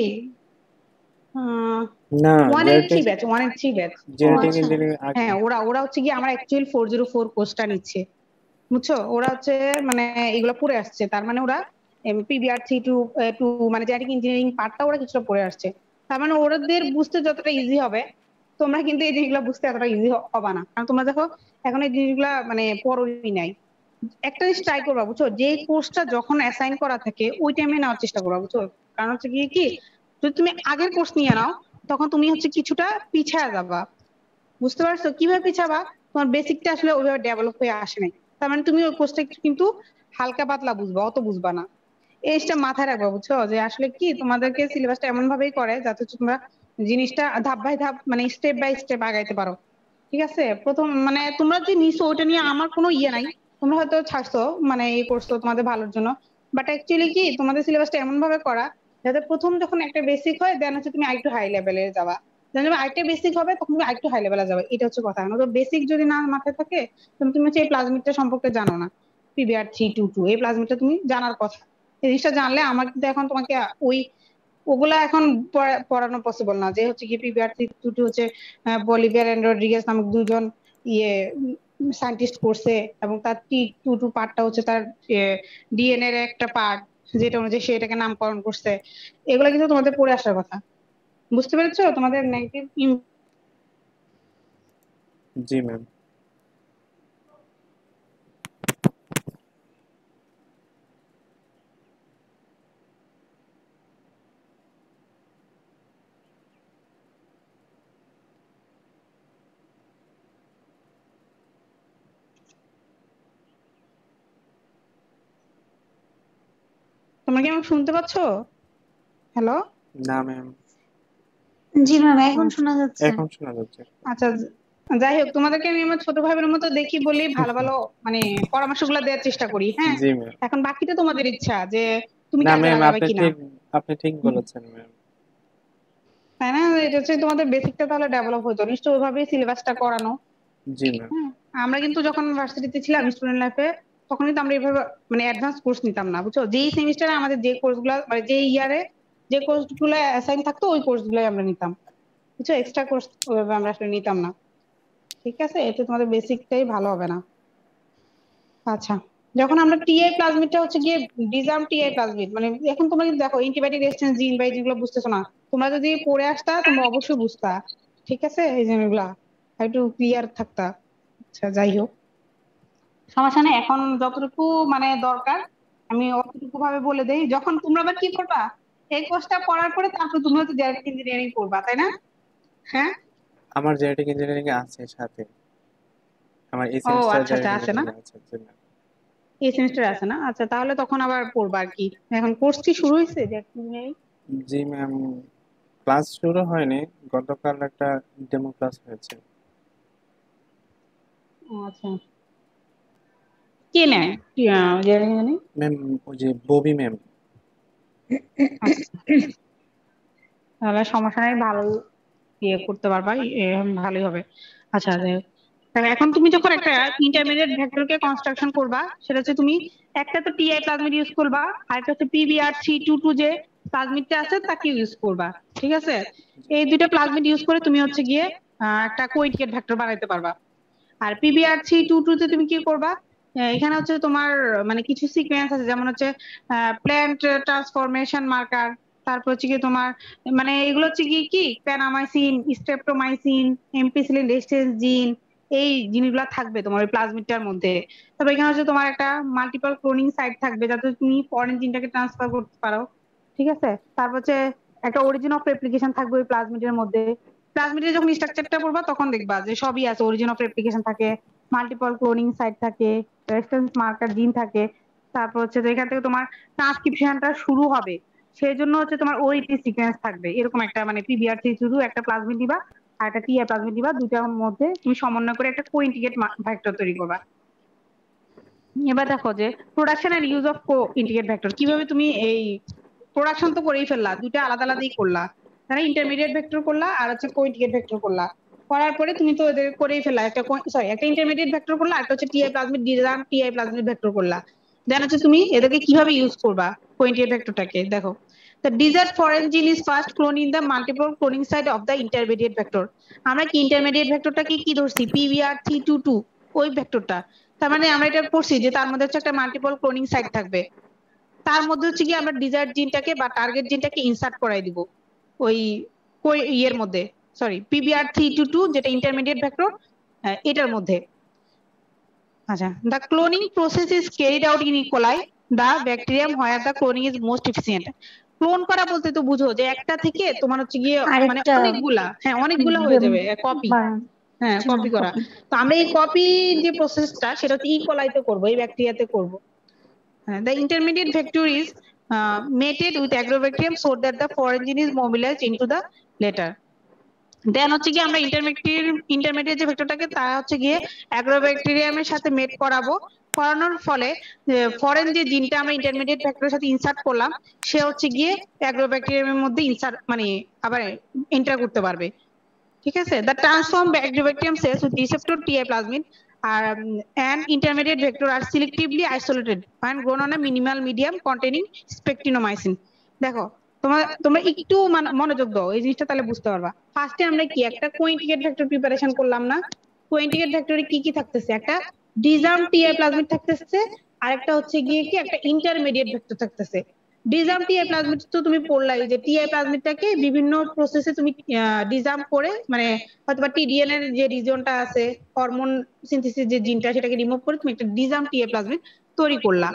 না, ওয়ান এর থ্রি ব্যাচ, ওয়ান এর থ্রি ব্যাচ। জেনেটিক আচ্ছা ইঞ্জিনিয়ারিং আগে। হ্যাঁ, ওরা ওরা হচ্ছে গিয়ে আমার অ্যাকচুয়াল ফোর জিরো ফোর কোর্সটা নিচ্ছে, বুঝছো? ওরা হচ্ছে মানে এগুলো পড়ে আসছে, তার মানে ওরা পিবিআরসি টু টু মানে জেনেটিক ইঞ্জিনিয়ারিং পার্টটা ওরা কিছুটা পড়ে আসছে। তার মানে ওদের বুঝতে যতটা ইজি হবে, তোমরা কিন্তু এই জিনিসগুলো বুঝতে এতটা ইজি হবে না, কারণ তোমরা দেখো এখন এই জিনিসগুলা মানে পড়োই নাই। একটা জিনিস ট্রাই করবা, বুঝছো, যে কোর্সটা যখন অ্যাসাইন করা থাকে ওই টাইমে নেওয়ার চেষ্টা করবা, বুঝছো? কারণ হচ্ছে কি কি যদি তুমি আগের কোর্স নিয়ে নাও, তখন তুমি হচ্ছে কিছুটা পিছায় যাবা, বুঝতে পারছো? কিভাবে পিছাবা, তোমার বেসিকটা আসলে ওইভাবে ডেভেলপ হয়ে আসে নাই, তার মানে তুমি ওই কোর্সটা কিন্তু হালকা পাতলা বুঝবা, অত বুঝবা না। এই জিনিসটা মাথায় রাখবা, বুঝছো, যে আসলে কি তোমাদেরকে সিলেবাসটা এমন ভাবেই করে যাতে তোমরা জিনিসটা ধাপ বাই ধাপ মানে স্টেপ বাই স্টেপ আগাইতে পারো, ঠিক আছে? প্রথম মানে তোমরা যে নিছো ওইটা নিয়ে আমার কোনো ইয়ে নাই, তোমরা হয়তো ছাড়ছো মানে এই কোর্স তো তোমাদের ভালোর জন্য, বাট অ্যাকচুয়ালি কি তোমাদের সিলেবাসটা এমন ভাবে করা যাতে প্রথম যখন একটা বেসিক হয় দেন হচ্ছে তুমি আরেকটু হাই লেভেলে যাবা, যখন আরেকটা বেসিক হবে তখন তুমি আরেকটু হাই লেভেলে যাবে, এটা হচ্ছে কথা। তো বেসিক যদি না মাথায় থাকে, তুমি তুমি হচ্ছে এই প্লাজমিডটা সম্পর্কে জানো না, পিবিআর থ্রি টু টু এই প্লাজমিডটা তুমি জানার কথা, এই জিনিসটা জানলে আমার কিন্তু এখন তোমাকে ওই ওগুলা এখন পড়ানো পসিবল না, যে হচ্ছে কি পিবিআর থ্রি টু টু হচ্ছে বলিভিয়ার এন্ড রড্রিগেজ নামক দুজন ইয়ে সায়েন্টিস্ট করছে, এবং তার টি টু টু পার্টটা হচ্ছে তার ডিএনএ এর একটা পার্ট, যেটা অনুযায়ী সে এটাকে নামকরণ করছে। এগুলা কিন্তু তোমাদের পড়ে আসার কথা, বুঝতে পেরেছো? তোমাদের নেগেটিভ জি ম্যাম। তোমরা কি আমাকে শুনতে পাচ্ছ? হ্যালো? না ম্যাম। জি ম্যাম, এখন শোনা যাচ্ছে। এখন শোনা যাচ্ছে। আচ্ছা, যাই হোক, তোমাদেরকে আমি আমার ছোট ভাইয়ের মতো দেখি বলি ভালো ভালো মানে পরামর্শগুলো দেওয়ার চেষ্টা করি। হ্যাঁ, জি ম্যাম। এখন বাকিটা তোমাদের ইচ্ছা যে তুমি না কাজে ম্যাম, লাগাবে আপনি কিনা, ঠিক আপনি ঠিক বলেছেন ম্যাম। তাই না? এটা হচ্ছে তোমাদের বেসিকটা তাহলে ডেভেলপ হতো, নিশ্চয় ওইভাবেই সিলেবাসটা করানো। জি ম্যাম। হ্যাঁ, আমরা কিন্তু যখন ভার্সিটিতে ছিলাম স্টুডেন্ট লাইফে, তখন কিন্তু আমরা এইভাবে মানে অ্যাডভান্স কোর্স নিতাম না, বুঝছো? যেই সেমিস্টারে আমাদের যে কোর্স গুলা মানে যে ইয়ারে যে কোর্স গুলো অ্যাসাইন থাকতো ওই কোর্স গুলোই আমরা নিতাম, বুঝছো? এক্সট্রা কোর্স ওইভাবে আমরা আসলে নিতাম না। ঠিক আছে, এতে তোমাদের বেসিকটাই ভালো হবে না। আচ্ছা, যখন আমরা টিআই প্লাজমিডটা হচ্ছে গিয়ে ডিজার্ম টিআই প্লাজমিড, মানে এখন তোমরা কিন্তু দেখো অ্যান্টিবায়োটিক রেজিস্ট্যান্স জিন বা এই যেগুলো বুঝতেছো না, তোমরা যদি পড়ে আসতা তোমরা অবশ্যই বুঝতা। ঠিক আছে, এই জিনিসগুলা একটু ক্লিয়ার থাকতা। আচ্ছা, যাই হোক, সমস্যা নেই। এখন যতটুকু মানে দরকার আমি অতটুকু ভাবে বলে দেই। যখন তোমরা আবার কি করবা, এই কোর্সটা করার পরে তারপর তুমি হচ্ছে জেনেটিক ইঞ্জিনিয়ারিং করবা, তাই না? হ্যাঁ। আমার জেনেটিক ইঞ্জিনিয়ারিং এ আছে সাথে, আমার এই ও সেমিস্টার আচ্ছা আচ্ছা, জেনেটিক আছে না? ইঞ্জিনিয়ারিং আছে। জি ম্যাম। এই সেমিস্টার আছে না? আচ্ছা, তাহলে তখন আবার পড়বা আর কি। এখন কোর্স কি শুরু হয়েছে জেনেটিক ইঞ্জিনিয়ারিং? জি ম্যাম, ক্লাস শুরু হয়নি, গতকাল একটা ডেমো ক্লাস হয়েছে। আচ্ছা, কে নেয় জেনেটিক ইঞ্জিনিয়ারিং? ম্যাম, ওই যে ববি ম্যাম। আচ্ছা, তাহলে সমস্যা নেই, ভালো ইয়ে করতে পারবা, এ, ভালোই হবে। আচ্ছা, যাই হোক। দেখো, এখন তুমি যখন একটা ইন্টারমিডিয়েট ভেক্টরকে কনস্ট্রাকশন করবা, সেটা হচ্ছে তুমি একটা তো টিআই প্লাজমিড ইউজ করবা, আর একটা হচ্ছে পিবিআর থ্রি টু টু যে প্লাজমিডটা আছে তাকে ইউজ করবা। ঠিক আছে, এই দুইটা প্লাজমিড ইউজ করে তুমি হচ্ছে গিয়ে আহ, একটা কোইন্টিকেট ভেক্টর বানাইতে পারবা। আর পিবিআর থ্রি টু টু তে তুমি কি করবা, আহ, এখানে হচ্ছে তোমার মানে কিছু সিকোয়েন্স আছে, যেমন হচ্ছে প্ল্যান্ট ট্রান্সফরমেশন মার্কার, তারপর হচ্ছে কি তোমার মানে এগুলো হচ্ছে কি কি প্যানামাইসিন, স্ট্রেপ্টোমাইসিন, এমপিসিলিন রেজিস্ট্যান্স জিন, এই জিনিসগুলো থাকবে তোমার ওই প্লাজমিডটার মধ্যে। তবে এখানে হচ্ছে তোমার একটা মাল্টিপল ক্লোনিং সাইট থাকবে যাতে তুমি ফরেন জিনটাকে ট্রান্সফার করতে পারো। ঠিক আছে, তারপর হচ্ছে একটা অরিজিন অফ রেপ্লিকেশন থাকবে ওই প্লাজমিডের মধ্যে। প্লাজমিডের যখন স্ট্রাকচারটা পড়বা তখন দেখবা যে সবই আছে, অরিজিন অফ রেপ্লিকেশন থাকে, মাল্টিপল ক্লোনিং সাইট থাকে, রেফারেন্স মার্কার জিন থাকে। তারপর হচ্ছে যে এখান থেকে তোমার ট্রান্সক্রিপশনটা শুরু হবে, সেই জন্য হচ্ছে তোমার ওইটি সিকোয়েন্স থাকবে এরকম একটা মানে পিবিআর থ্রি শুধু একটা প্লাজমিড দিবা আর একটা টিআই প্লাজমিড দিবা, দুটার মধ্যে তুমি সমন্বয় করে একটা কোইন্টিগ্রেট ভেক্টর তৈরি করবা। এবার দেখো যে production and use of cointegrate vector কিভাবে তুমি এই প্রোডাকশন তো করেই ফেললা, দুইটা আলাদা আলাদাই করলা, তাহলে ইন্টারমিডিয়েট ভেক্টর করলা আর হচ্ছে কোইন্টিগ্রেট ভেক্টর করলা। করার পরে তুমি তো এদের করেই ফেললা, একটা সরি একটা ইন্টারমিডিয়েট ভেক্টর করলা, একটা হচ্ছে Ti plasmid disarm Ti plasmid vector করলা। দেন হচ্ছে তুমি এদেরকে কিভাবে ইউজ করবা কোইন্টিগ্রেট ভেক্টরটাকে, দেখো। The desired foreign gene is first cloned in the multiple cloning site of the intermediate vector. আমরা কি ইন্টারমিডিয়েট ভেক্টরটাকে কি ধরছি, পিভিআর থ্রি টু টু, ওই ভেক্টরটা। তার মানে আমরা এটা পড়ছি যে তার মধ্যে হচ্ছে একটা মাল্টিপল ক্লোনিং সাইট থাকবে, তার মধ্যে হচ্ছে কি আমরা ডিজায়ার জিনটাকে বা টার্গেট জিনটাকে ইনসার্ট করাই দিব ওই ওই ইয়ের মধ্যে, sorry PBR three two two যেটা ইন্টারমিডিয়েট ভেক্টর এটার মধ্যে। আচ্ছা, the cloning process is carried out in E. coli, the bacterium where the cloning is most efficient. Clone করা বলতে তো বুঝো যে একটা থেকে তোমার হচ্ছে গিয়ে মানে আরেকটা অনেকগুলা, হ্যাঁ অনেকগুলা হয়ে যাবে কপি। হ্যাঁ, কপি করা। কপি। তো আমরা এই কপি যে প্রসেসটা সেটা হচ্ছে ইকোলাইতে করবো, এই ব্যাকটেরিয়াতে করবো। Uh, the intermediate vector is uh, mated with agrobacterium so that the foreign gene is mobilized into the later. দেন হচ্ছে গিয়ে আমরা ইন্টারমিডিয়েট ইন্টারমিডিয়েট যে ভেক্টরটাকে তা হচ্ছে গিয়ে অ্যাগ্রোব্যাকটেরিয়ামের সাথে মেট করাবো। করানোর ফলে ফরেন যে জিনটা আমরা ইন্টারমিডিয়েট ভেক্টরের সাথে ইনসার্ট করলাম সে হচ্ছে গিয়ে অ্যাগ্রোব্যাকটেরিয়ামের মধ্যে ইনসার্ট মানে আবার এন্টার করতে পারবে। ঠিক আছে, the transform agrobacterium cells with receptor Ti plasmid are um, and intermediate vector are selectively isolated and grown on a minimal medium containing spectrinomycin. দেখো, তোমরা তোমরা একটু মান- মনোযোগ দাও, এই জিনিসটা তাহলে বুঝতে পারবা। ফার্স্টে আমরা কি একটা কোইন্টিগ্রেট ভেক্টর প্রিপারেশন করলাম না, কোইন্টিগ্রেট ভেক্টরে কি কি থাকতেছে, একটা ডিজার্ম টিআই প্লাজমিড থাকতেছে, আর একটা হচ্ছে গিয়ে কি একটা ইন্টারমিডিয়েট ভেক্টর থাকতেছে। ডিজাম টিআই প্লাজমিড তো তুমি পড়লাই যে টিআই প্লাজমিডটাকে বিভিন্ন প্রসেসে তুমি ডিজাম করে মানে হয়তোবা টিডিএন এর যে রিজনটা আছে হরমোন সিনথেসিস যে জিনটা সেটাকে রিমুভ করে তুমি একটা ডিজাম টিআই প্লাজমিড তৈরি করলা।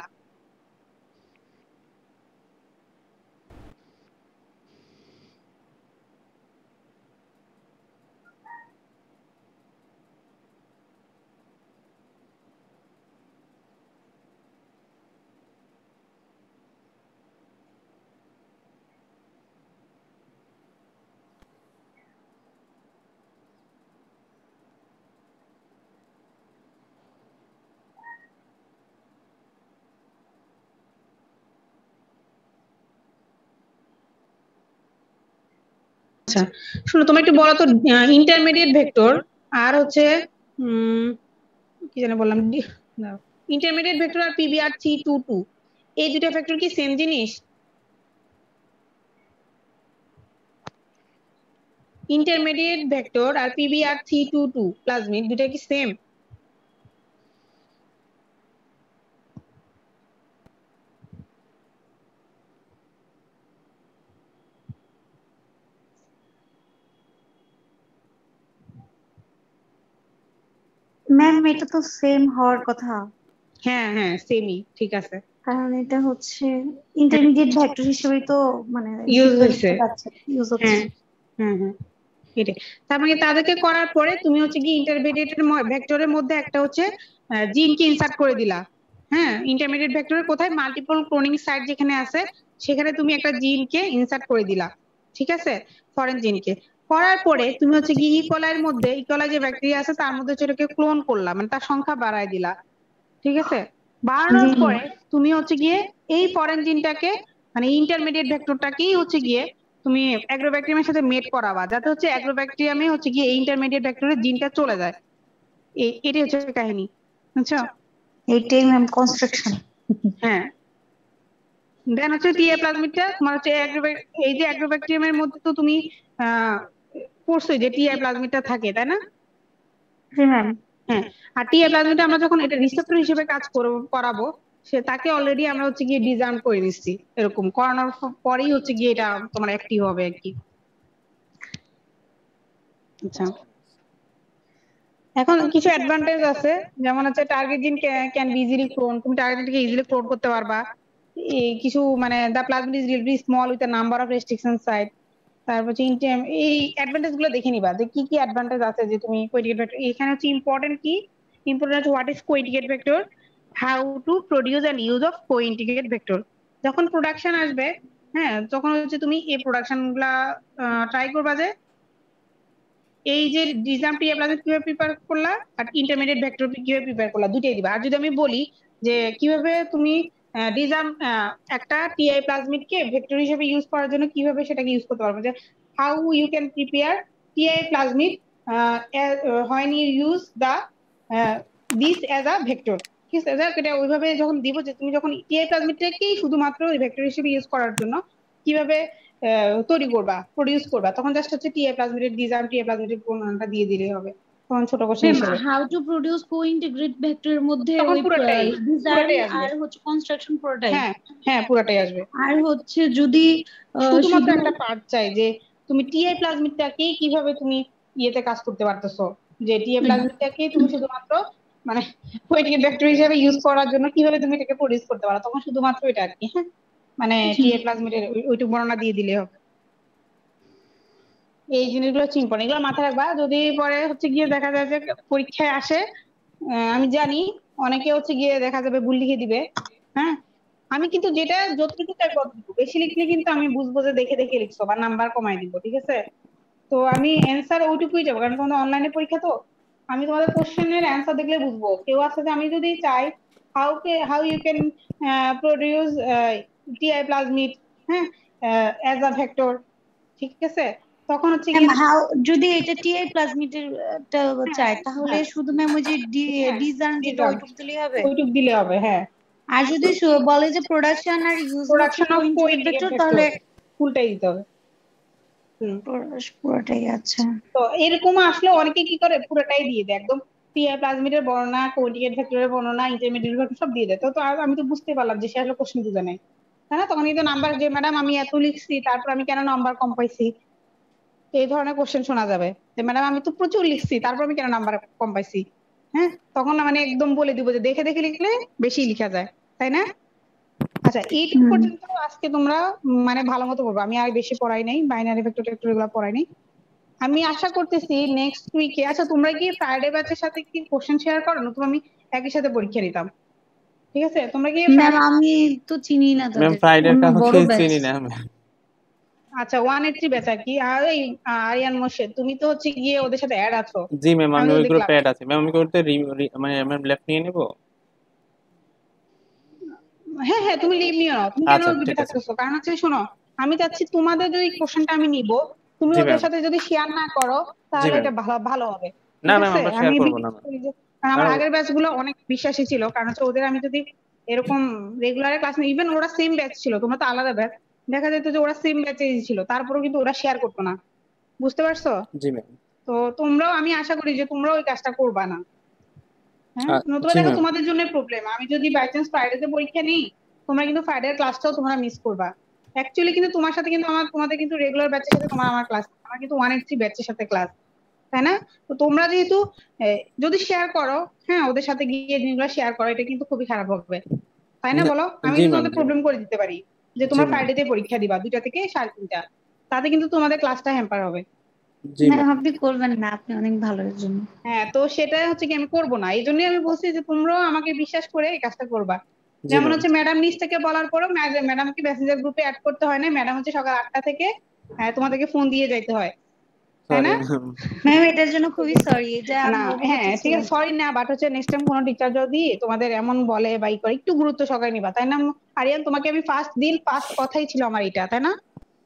আচ্ছা শুনো, তোমার একটু বলো তো ইন্টারমিডিয়েট ভেক্টর আর হচ্ছে উম কি জানি বললাম, ইন্টারমিডিয়েট ভেক্টর আর পিবিআর থ্রি টু টু এই দুটো ভেক্টর কি সেম জিনিস? ইন্টারমিডিয়েট ভেক্টর আর PBR three two two plasmid দুটো কি সেম? ম্যাম এটা তো সেম হওয়ার কথা, হ্যাঁ হ্যাঁ সেমই, ঠিক আছে, কারণ এটা হচ্ছে ইন্টারমিডিয়েট ভেক্টর হিসেবেই তো মানে ইউজ সিকোয়েন্স হয়েছে। ইউজ হচ্ছে। হ্যাঁ হ্যাঁ হ্যাঁ এটাই। তার মানে তাদেরকে করার পরে তুমি হচ্ছে কি ইন্টারমিডিয়েট ভেক্টরের মধ্যে একটা হচ্ছে জিনকে ইনসার্ট করে দিলা। হ্যাঁ ইন্টারমিডিয়েট ভেক্টরের কোথায় মাল্টিপল ক্লোনিং সাইট যেখানে আছে সেখানে তুমি একটা জিনকে ইনসার্ট করে দিলা, ঠিক আছে, ফরেন জিনকে। করার পরে তুমি হচ্ছে কি ইকোলাইয়ের মধ্যে ইকোলাই যে ব্যাকটেরিয়া আছে তার মধ্যে সেটাকে ক্লোন করলা, মানে তার সংখ্যা বাড়ায় দিলা, ঠিক আছে। বাড়ানোর পরে তুমি হচ্ছে গিয়ে এই ফরেন জিনটাকে মানে ইন্টারমিডিয়েট ভেক্টরটাকেই হচ্ছে গিয়ে তুমি অ্যাগ্রোব্যাকটেরিয়ামের সাথে মেট করাবা, যাতে হচ্ছে অ্যাগ্রোব্যাকটেরিয়ামে হচ্ছে গিয়ে ইন্টারমিডিয়েট ভেক্টরের জিনটা চলে যায়। এই এটাই হচ্ছে কাহিনী, বুঝছো? এইটাই ম্যাম কনস্ট্রাকশন। হ্যাঁ দেন হচ্ছে টিএ প্লাজমিডটা তোমার হচ্ছে অ্যাগ্রোব্যাক এই যে অ্যাগ্রোব্যাকটেরিয়ামের মধ্যে তো তুমি আহ পড়ছো যে টিআই প্লাজমিডটা থাকে, তাই না? জি ম্যাম। হ্যাঁ আর টিআই প্লাজমিডটা আমরা যখন এটা রিসেপ্টর হিসেবে কাজ করব করাবো সে তাকে অলরেডি আমরা হচ্ছে গিয়ে ডিজাইন করে নিচ্ছি, এরকম করানোর পরেই হচ্ছে গিয়ে এটা তোমার অ্যাক্টিভ হবে আর কি। আচ্ছা এখন কিছু অ্যাডভান্টেজ আছে, যেমন হচ্ছে টার্গেট জিন ক্যান বি ইজিলি ক্লোন, তুমি টার্গেটকে ইজিলি ক্লোন করতে পারবা। এই কিছু মানে the plasmid is relatively small with a number of restriction site. তারপর হচ্ছে ইন্টেম এই অ্যাডভান্টেজ গুলো দেখে নিবা যে কি কি অ্যাডভান্টেজ আছে যে তুমি কোয়েটিকেট ভেক্টর। এখানে হচ্ছে ইম্পর্টেন্ট কি important what is cointegrate vector, how to produce and use of cointegrate vector. যখন প্রোডাকশন আসবে হ্যাঁ তখন হচ্ছে তুমি এই প্রোডাকশন গুলা ট্রাই করবা যে এই যে ডিজাম টি প্লাজমিড কিভাবে প্রিপেয়ার করলা আর ইন্টারমিডিয়েট ভেক্টর কিভাবে প্রিপেয়ার করলা দুইটাই দিবা। আর যদি আমি বলি যে কিভাবে তুমি ডিজাম একটা টিআই প্লাজমিড কে ভেক্টর হিসেবে ইউজ করার জন্য কিভাবে সেটাকে ইউজ করতে পারবো, যে how you can prepare Ti plasmid when you use the this as a vector, ঠিক আছে। এটা ওইভাবে যখন দিব যে তুমি যখন টিআই প্লাজমিডটাকেই শুধুমাত্র ভেক্টর হিসেবে ইউজ করার জন্য কিভাবে তৈরি করবা প্রডিউস করবা, তখন জাস্ট হচ্ছে টিএ প্লাজমিডের ডিজাইন টিএ প্লাজমিডের প্রমাণটা দিয়ে দিলেই হবে, তখন ছোট কোশ্চেন হিসেবে। হাউ টু প্রডিউস কোইন্টিগ্রেট ভেক্টরের মধ্যে তখন ওই পুরোটাই ডিজাইন পুরোটাই আসবে, আর হচ্ছে কনস্ট্রাকশন পুরোটাই। হ্যাঁ হ্যাঁ পুরোটাই আসবে। আর হচ্ছে যদি শুধুমাত্র শুধু একটা পার্ট চাই যে তুমি টিআই প্লাজমিডটাকেই কিভাবে তুমি ইয়েতে কাজ করতে পারতেছো, যে টিআই প্লাজমিডটাকে তুমি শুধুমাত্র মানে কোয়েটিকেট ভেক্টর হিসেবে ইউজ করার জন্য কিভাবে তুমি এটাকে প্রডিউস করতে পারো, তখন শুধুমাত্র এটা আর কি। হ্যাঁ মানে টিআই প্লাজমিডের ওইটুকু বর্ণনা দিয়ে দিলে হবে। এই জিনিসগুলো হচ্ছে ইম্পর্টেন্ট, এগুলো মাথায় রাখবা। যদি পরে হচ্ছে গিয়ে দেখা যায় যে পরীক্ষায় আসে, আমি জানি অনেকে হচ্ছে গিয়ে দেখা যাবে ভুল লিখে দিবে। হ্যাঁ আমি কিন্তু যেটা যতটুকু চাই ততটুকু, বেশি লিখলে কিন্তু আমি বুঝবো যে দেখে দেখে লিখছো বা নাম্বার কমাই দিব, ঠিক আছে। তো আমি অ্যান্সার ওইটুকুই যাবো, কারণ তোমাদের অনলাইনে পরীক্ষা তো আমি তোমাদের কোশ্চেনের অ্যান্সার দেখলে বুঝবো। কেউ আছে যে আমি যদি চাই হাউ কে how you can produce Ti plasmid হ্যাঁ অ্যাজ আ ভেক্টর, ঠিক আছে, তখন হচ্ছে কি হাউ যদি এটা টিআই প্লাজমিডের চাই তাহলে শুধু ম্যাম ওই যে ডিজাইন যেটা ওইটুকু দিলেই হবে, ওইটুকু দিলে হবে। হ্যাঁ আর যদি বলে যে প্রোডাকশন আর ইউজ হচ্ছে production of cointegrate cointegrate vector vector তাহলে ফুলটাই দিতে হবে। হুম পুরোটাই। আচ্ছা তো এরকম আসলে অনেকে কি করে পুরোটাই দিয়ে দেয় একদম, টিআই প্লাজমিডের বর্ণনা কোইন্টিগ্রেট ভেক্টরের বর্ণনা ইন্টারমিডিয়েট ভেক্টর সব দিয়ে দেয়। তো তো আর আমি তো বুঝতে পারলাম যে সে আসলে কোশ্চেন বুঝে নাই। তাই না? তখন কিন্তু নাম্বার যে ম্যাডাম আমি এত লিখছি তারপর আমি কেন নাম্বার কম পাইছি, এই ধরনের কোশ্চেন শোনা যাবে যে ম্যাডাম আমি তো প্রচুর লিখছি তারপর আমি কেন নাম্বার কম পাইছি। হ্যাঁ, তখন না মানে একদম বলে দিব যে দেখে দেখে লিখলে বেশি লিখা যায়, তাই না? আচ্ছা, এইটুকু হুম। পর্যন্ত আজকে তোমরা উম, মানে ভালো মতো পড়বো, আমি আর বেশি পড়াই নাই, বাইনারি ভেক্টর টেক্টর এগুলো পড়াই নাই। আমি আশা করতেছি নেক্সট উইকে, আচ্ছা তোমরা কি ফ্রাইডে ব্যাচের সাথে কি কোশ্চেন শেয়ার করো না? তো আমি একই সাথে পরীক্ষা নিতাম, ঠিক আছে? তোমরা কি ম্যাম ফ্রাইডে, আমি তো চিনি না ম্যাম তাদের, ফ্রাইডের অন্য বড় কাউকে ব্যাচ। চিনি না ম্যাম। আচ্ছা ওয়ান এইট থ্রি ব্যাচ আর কি। আর এই আরিয়ান মোর্শেদ, তুমি তো হচ্ছে গিয়ে ওদের সাথে অ্যাড আছো, জি ম্যাম আমি আমি তো ওই দেখলাম। গ্রুপে অ্যাড আছি ম্যাম, আমি করতে মানে ম্যাম লেফট নিয়ে নেব। হ্যাঁ হ্যাঁ, তুমি লিভ নিও না, তুমি কেন আচ্ছা ওই গ্রুপে ঠিক আছে। থাকতেছো? কারণ হচ্ছে শোনো, আমি চাচ্ছি তোমাদের যদি কোশ্চেনটা আমি নিব, তুমি জি ওদের ম্যাম। সাথে যদি শেয়ার না করো জি তাহলে ম্যাম। এটা ভালো ভালো হবে, না ঠিক ম্যাম আছে? আমরা আমি শেয়ার করবো না বিলিভ ম্যাম। করি যে, কারণ আমার আগের ব্যাচ গুলো অনেক বিশ্বাসী ছিল, কারণ হচ্ছে ওদের আমি যদি এরকম রেগুলার ক্লাস, ইভেন ওরা সেম ব্যাচ ছিল, তোমরা তো আলাদা ব্যাচ, দেখা যেত যে ওরা সেম ব্যাচে ছিল, তারপরেও কিন্তু ওরা শেয়ার করতো না, বুঝতে পারছো? জি ম্যাম। তো তোমরাও, আমি আশা করি যে তোমরাও ওই কাজটা করবা না। হ্যাঁ, আ- নতুবা জি দেখো ম্যাম। তোমাদের জন্য প্রবলেম, আমি যদি বাই চান্স ফ্রাইডেতে পরীক্ষা নিই, তোমরা কিন্তু ফ্রাইডের ক্লাসটাও তোমরা মিস করবা। অ্যাকচুয়ালি কিন্তু তোমার সাথে কিন্তু আমার, তোমাদের কিন্তু রেগুলার ব্যাচের সাথে তোমার আমার ক্লাস, আমার কিন্তু ওয়ান এইট থ্রি ব্যাচের সাথে ক্লাস, তাই না? তো তোমরা যেহেতু আহ, যদি শেয়ার করো, হ্যাঁ ওদের সাথে গিয়ে জিনিসগুলো শেয়ার করো, এটা কিন্তু খুবই খারাপ হবে, তাই না না, বলো? আমি জি কিন্তু ম্যাম। তোমাদের জি ম্যাম। প্রবলেম করে দিতে পারি যে জি তোমরা ম্যাম। ফ্রাইডেতে পরীক্ষা দিবা দুইটা থেকে সাড়ে তিনটা, তাতে কিন্তু তোমাদের ক্লাসটা হ্যাম্পার হবে। জি ম্যাম ম্যাম। আপনি করবেন না, আপনি অনেক ভালো একজন। হ্যাঁ, তো সেটা হচ্ছে কি আমি করবো না, এই জন্যই আমি বলছি যে তোমরাও আমাকে বিশ্বাস করে এই কাজটা করবা। জি যেমন ম্যাম। হচ্ছে ম্যাডাম নিজ থেকে বলার পরও ম্যাডামকে মেসেঞ্জার গ্রুপে অ্যাড করতে হয় না, ম্যাডাম হচ্ছে সকাল আটটা থেকে আহ, তোমাদেরকে ফোন দিয়ে যাইতে হয়, তাই সরি না? ম্যাম। ম্যাম এটার জন্য খুবই সরি, এটা না আমি অবগত হ্যাঁ ঠিক ছিলাম। আছে, সরি না, বাট হচ্ছে নেক্সট টাইম কোনো টিচার যদি তোমাদের এমন বলে বা ই করে, একটু গুরুত্ব সহকারে নিবা, তাই না? আরিয়ান, তোমাকে আমি ফার্স্ট দিন ফার্স্ট কথাই ছিল আমার এটা, তাই না?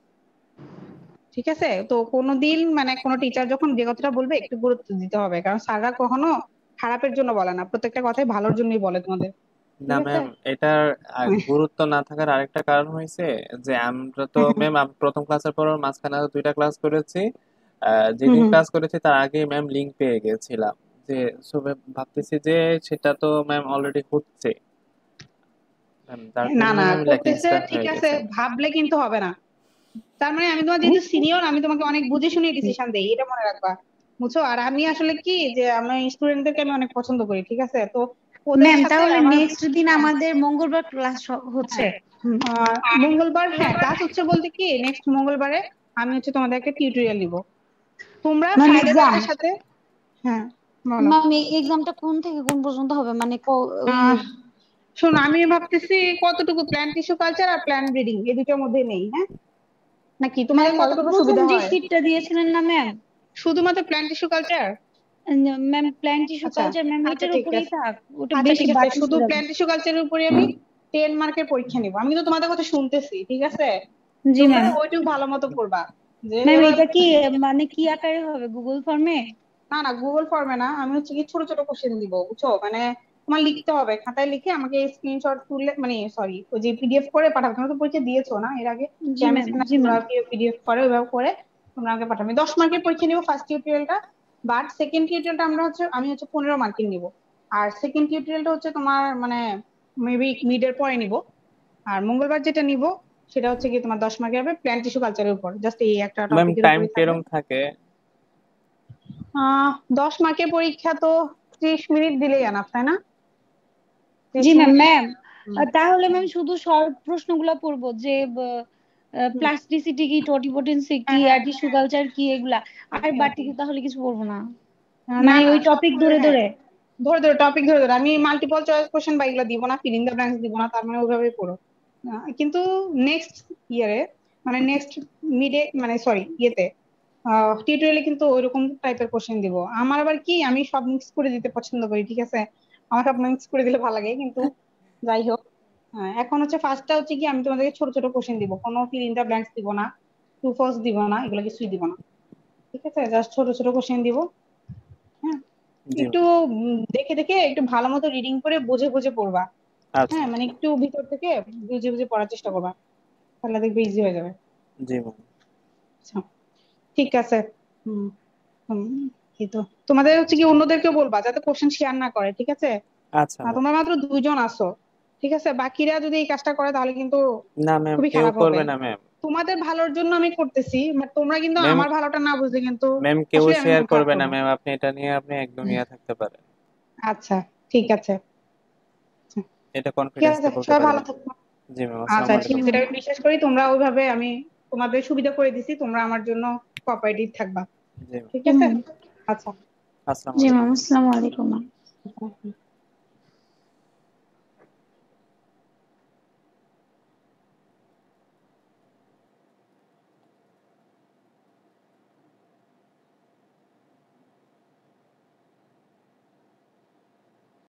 ঠিক আছে, তো কোনোদিন মানে কোনো টিচার যখন যে কথাটা বলবে একটু গুরুত্ব দিতে হবে, কারণ স্যাররা কখনো খারাপের জন্য বলে না, প্রত্যেকটা কথাই ভালোর জন্যই বলে তোমাদের, না ঠিক আছে? ম্যাম, এটার আ- হ্যাঁ গুরুত্ব না থাকার আরেকটা কারণ হয়েছে যে আমরা তো হ্যাঁ হ্যাঁ। ম্যাম প্রথম ক্লাসের পর মাঝখানে আরো দুইটা ক্লাস করেছি। আহ, হুম যেদিন হুম। ক্লাস করেছি তার আগে ম্যাম লিংক পেয়ে গেছিলাম, যে সো ভাবতেছি যে সেটা তো ম্যাম অলরেডি হচ্ছে ম্যাম, যার না কারণে না, ম্যাম করতেছে ল্যাকিংসটা ঠিক হয়ে আছে, গেছে। ভাবলে কিন্তু হবে না। তার মানে আমি তোমার যেহেতু সিনিয়র, আমি তোমাকে অনেক বুঝে শুনে ডিসিশন দেই, এটা মনে রাখবা, বুঝছো? আর আমি আসলে কি যে আমি স্টুডেন্টদেরকে আমি অনেক পছন্দ করি, ঠিক আছে? তো ওদের ম্যাম সাথে তাহলে আমার, নেক্সট দিন হ্যাঁ আমাদের মঙ্গলবার ক্লাস হচ্ছে। হ্যাঁ, হুম। আহ, মঙ্গলবার হ্যাঁ ক্লাস হচ্ছে বলতে কি নেক্সট মঙ্গলবারে আমি হচ্ছে তোমাদের একটা টিউটোরিয়াল নিব, তোমরা মানে ফ্রাইডে এক্সাম, ব্যাচের সাথে। হ্যাঁ বলো। ম্যাম এই এক্সামটা কোন থেকে কোন পর্যন্ত হবে, মানে ক- ওই আহ শোনো, আমি ভাবতেছি কতটুকু প্ল্যান টিস্যু কালচার আর প্ল্যান ব্রিডিং এই দুটোর মধ্যে নেই, হ্যাঁ নাকি তোমাদের ম্যাম কতটুকু প্রথম সুবিধা যে হয়? শীটটা দিয়েছিলেন না ম্যাম, শুধুমাত্র plant tissue culture? Ma'am plant tissue আচ্ছা কালচার ম্যাম আচ্ছা এটার ঠিক উপরেই আছে, থাক, ওটা আচ্ছা বেশি ঠিক আছে, বাড়তি শুধু সিলেবাস। প্ল্যান টিস্যু কালচারের উপরে আমি টেন মার্কের পরীক্ষা নিব, আমি কিন্তু তোমাদের কথা শুনতেছি, ঠিক আছে? জি তোমরা ম্যাম। ওইটুকু ভালো মতো করবা, যে ম্যাম এবার, এটা কি মানে কি আকারে হবে, গুগল ফর্মে? না না গুগল ফর্মে না, আমি হচ্ছে কি ছোট ছোট কোশ্চেন দিব, বুঝছো? মানে তোমার লিখতে হবে, খাতায় লিখে আমাকে স্ক্রিনশট তুললে, মানে সরি ওই যে পিডিএফ করে পাঠাবে, তুমি তো পরীক্ষা দিয়েছো না এর আগে, জি ম্যাম কেমিস্ট্রি না জি ম্যাম। পিডিএফ করে ওইভাবে করে তোমরা আমাকে পাঠাবে। দশ মার্কের পরীক্ষা নিবো ফার্স্ট টিউটোরিয়ালটা, বাট সেকেন্ড টিউটোরিয়ালটা আমরা হচ্ছে আমি হচ্ছে পনেরো মার্কিং নিব, আর সেকেন্ড টিউটোরিয়ালটা হচ্ছে তোমার মানে মেবি মিডের পরে নিব। আর মঙ্গলবার যেটা নিব সেটা হচ্ছে কি তোমার দশ মার্কের হবে, প্ল্যান টিস্যু কালচারের উপর, জাস্ট এই একটা ম্যাম টপিকের টাইম উপরই থাকবে। কিরম থাকে? আহ দশ মার্কের পরীক্ষা তো ত্রিশ মিনিট দিলেই এনাফ, তাই না? ত্রিশ জি ম্যাম। মিনিট ম্যাম হুম, তাহলে ম্যাম শুধু শর্ট প্রশ্নগুলো পড়বো, যে হুম। প্লাস্টিসিটি কি, টোটিপোটেন্সি কি, হ্যাঁ হ্যাঁ আর টিস্যু কালচার কি, এগুলা। আর ওকে বাড়তি ওকে। কি তাহলে কিছু পড়বো না, না মানে না ওই সব টপিক করে, ধরে হ্যাঁ ধরে? ধরে ধরে টপিক ধরে ধরে, আমি মাল্টিপল চয়েস কোশ্চেন বা এগুলো দিব না, ফিল ইন দ্য ব্ল্যাঙ্কস দিব না, তার মানে ওইভাবেই পড়ো। আহ, কিন্তু নেক্সট ইয়ারে, মানে নেক্সট মিডে, মানে সরি ইয়েতে টিউটোরিয়ালে কিন্তু ওইরকম টাইপের কোশ্চেন দিব। আমার আবার কি, আমি সব মিক্স করে দিতে পছন্দ করি, ঠিক আছে? আমার সব মিক্স করে দিলে ভালো লাগে, কিন্তু যাই হোক। হ্যাঁ, এখন হচ্ছে ফার্স্টটা হচ্ছে কি আমি তোমাদেরকে ছোট ছোট কোশ্চেন দিব, কোনো ফিল ইন দ্য ব্ল্যাঙ্কস দিব না, ট্রু ফলস দিব না, এগুলো কিছুই দিব না, ঠিক আছে? জাস্ট ছোট ছোট কোশ্চেন দিব। হ্যাঁ, জি একটু উম, দেখে দেখে একটু ভালো মতো রিডিং করে বুঝে বুঝে পড়বা। আচ্ছা। হ্যাঁ, মানে একটু ভিতর থেকে বুঝে বুঝে পড়ার চেষ্টা করবা, তাহলে দেখবে ইজি হয়ে যাবে। জি ম্যাম। আচ্ছা, ঠিক আছে। হুম হুম, এই তো তোমাদের হচ্ছে কি অন্যদেরকে বলবা যাতে কোশ্চেন শেয়ার না করে, ঠিক আছে? আচ্ছা আর ম্যাম। তোমরা মাত্র দুইজন আছো, ঠিক আছে, বাকিরা যদি এই কাজটা করে তাহলে কিন্তু না ম্যাম, খুবই কেউ খারাপ হবে। করবে না ম্যাম। তোমাদের ভালোর জন্য আমি করতেছি, বাট তোমরা কিন্তু ম্যাম আমার ভালোটা না বুঝলে কিন্তু ম্যাম কেউ আসলে আমি শেয়ার মন খারাপ করবে না করবো। ম্যাম, আপনি এটা নিয়ে আপনি একদম ইয়া থাকতে পারেন। আচ্ছা, ঠিক আছে। এটা ঠিক কনফিডেন্স আছে, দিয়ে বলতে সবাই পারেন। ভালো থাকো। জি ম্যাম, আসসালামু আচ্ছা, ঠিক আলাইকুম। আছে, এটা আমি বিশ্বাস করি। তোমরা ওইভাবে, আমি তোমাদের সুবিধা করে দিছি, তোমরা আমার জন্য কোঅপারেটিভ থাকবা। জি ম্যাম, ঠিক জি আছে। ম্যাম। আচ্ছা। আসসালামু জি ম্যাম, আলাইকুম। আসসালামু আলাইকুম ম্যাম।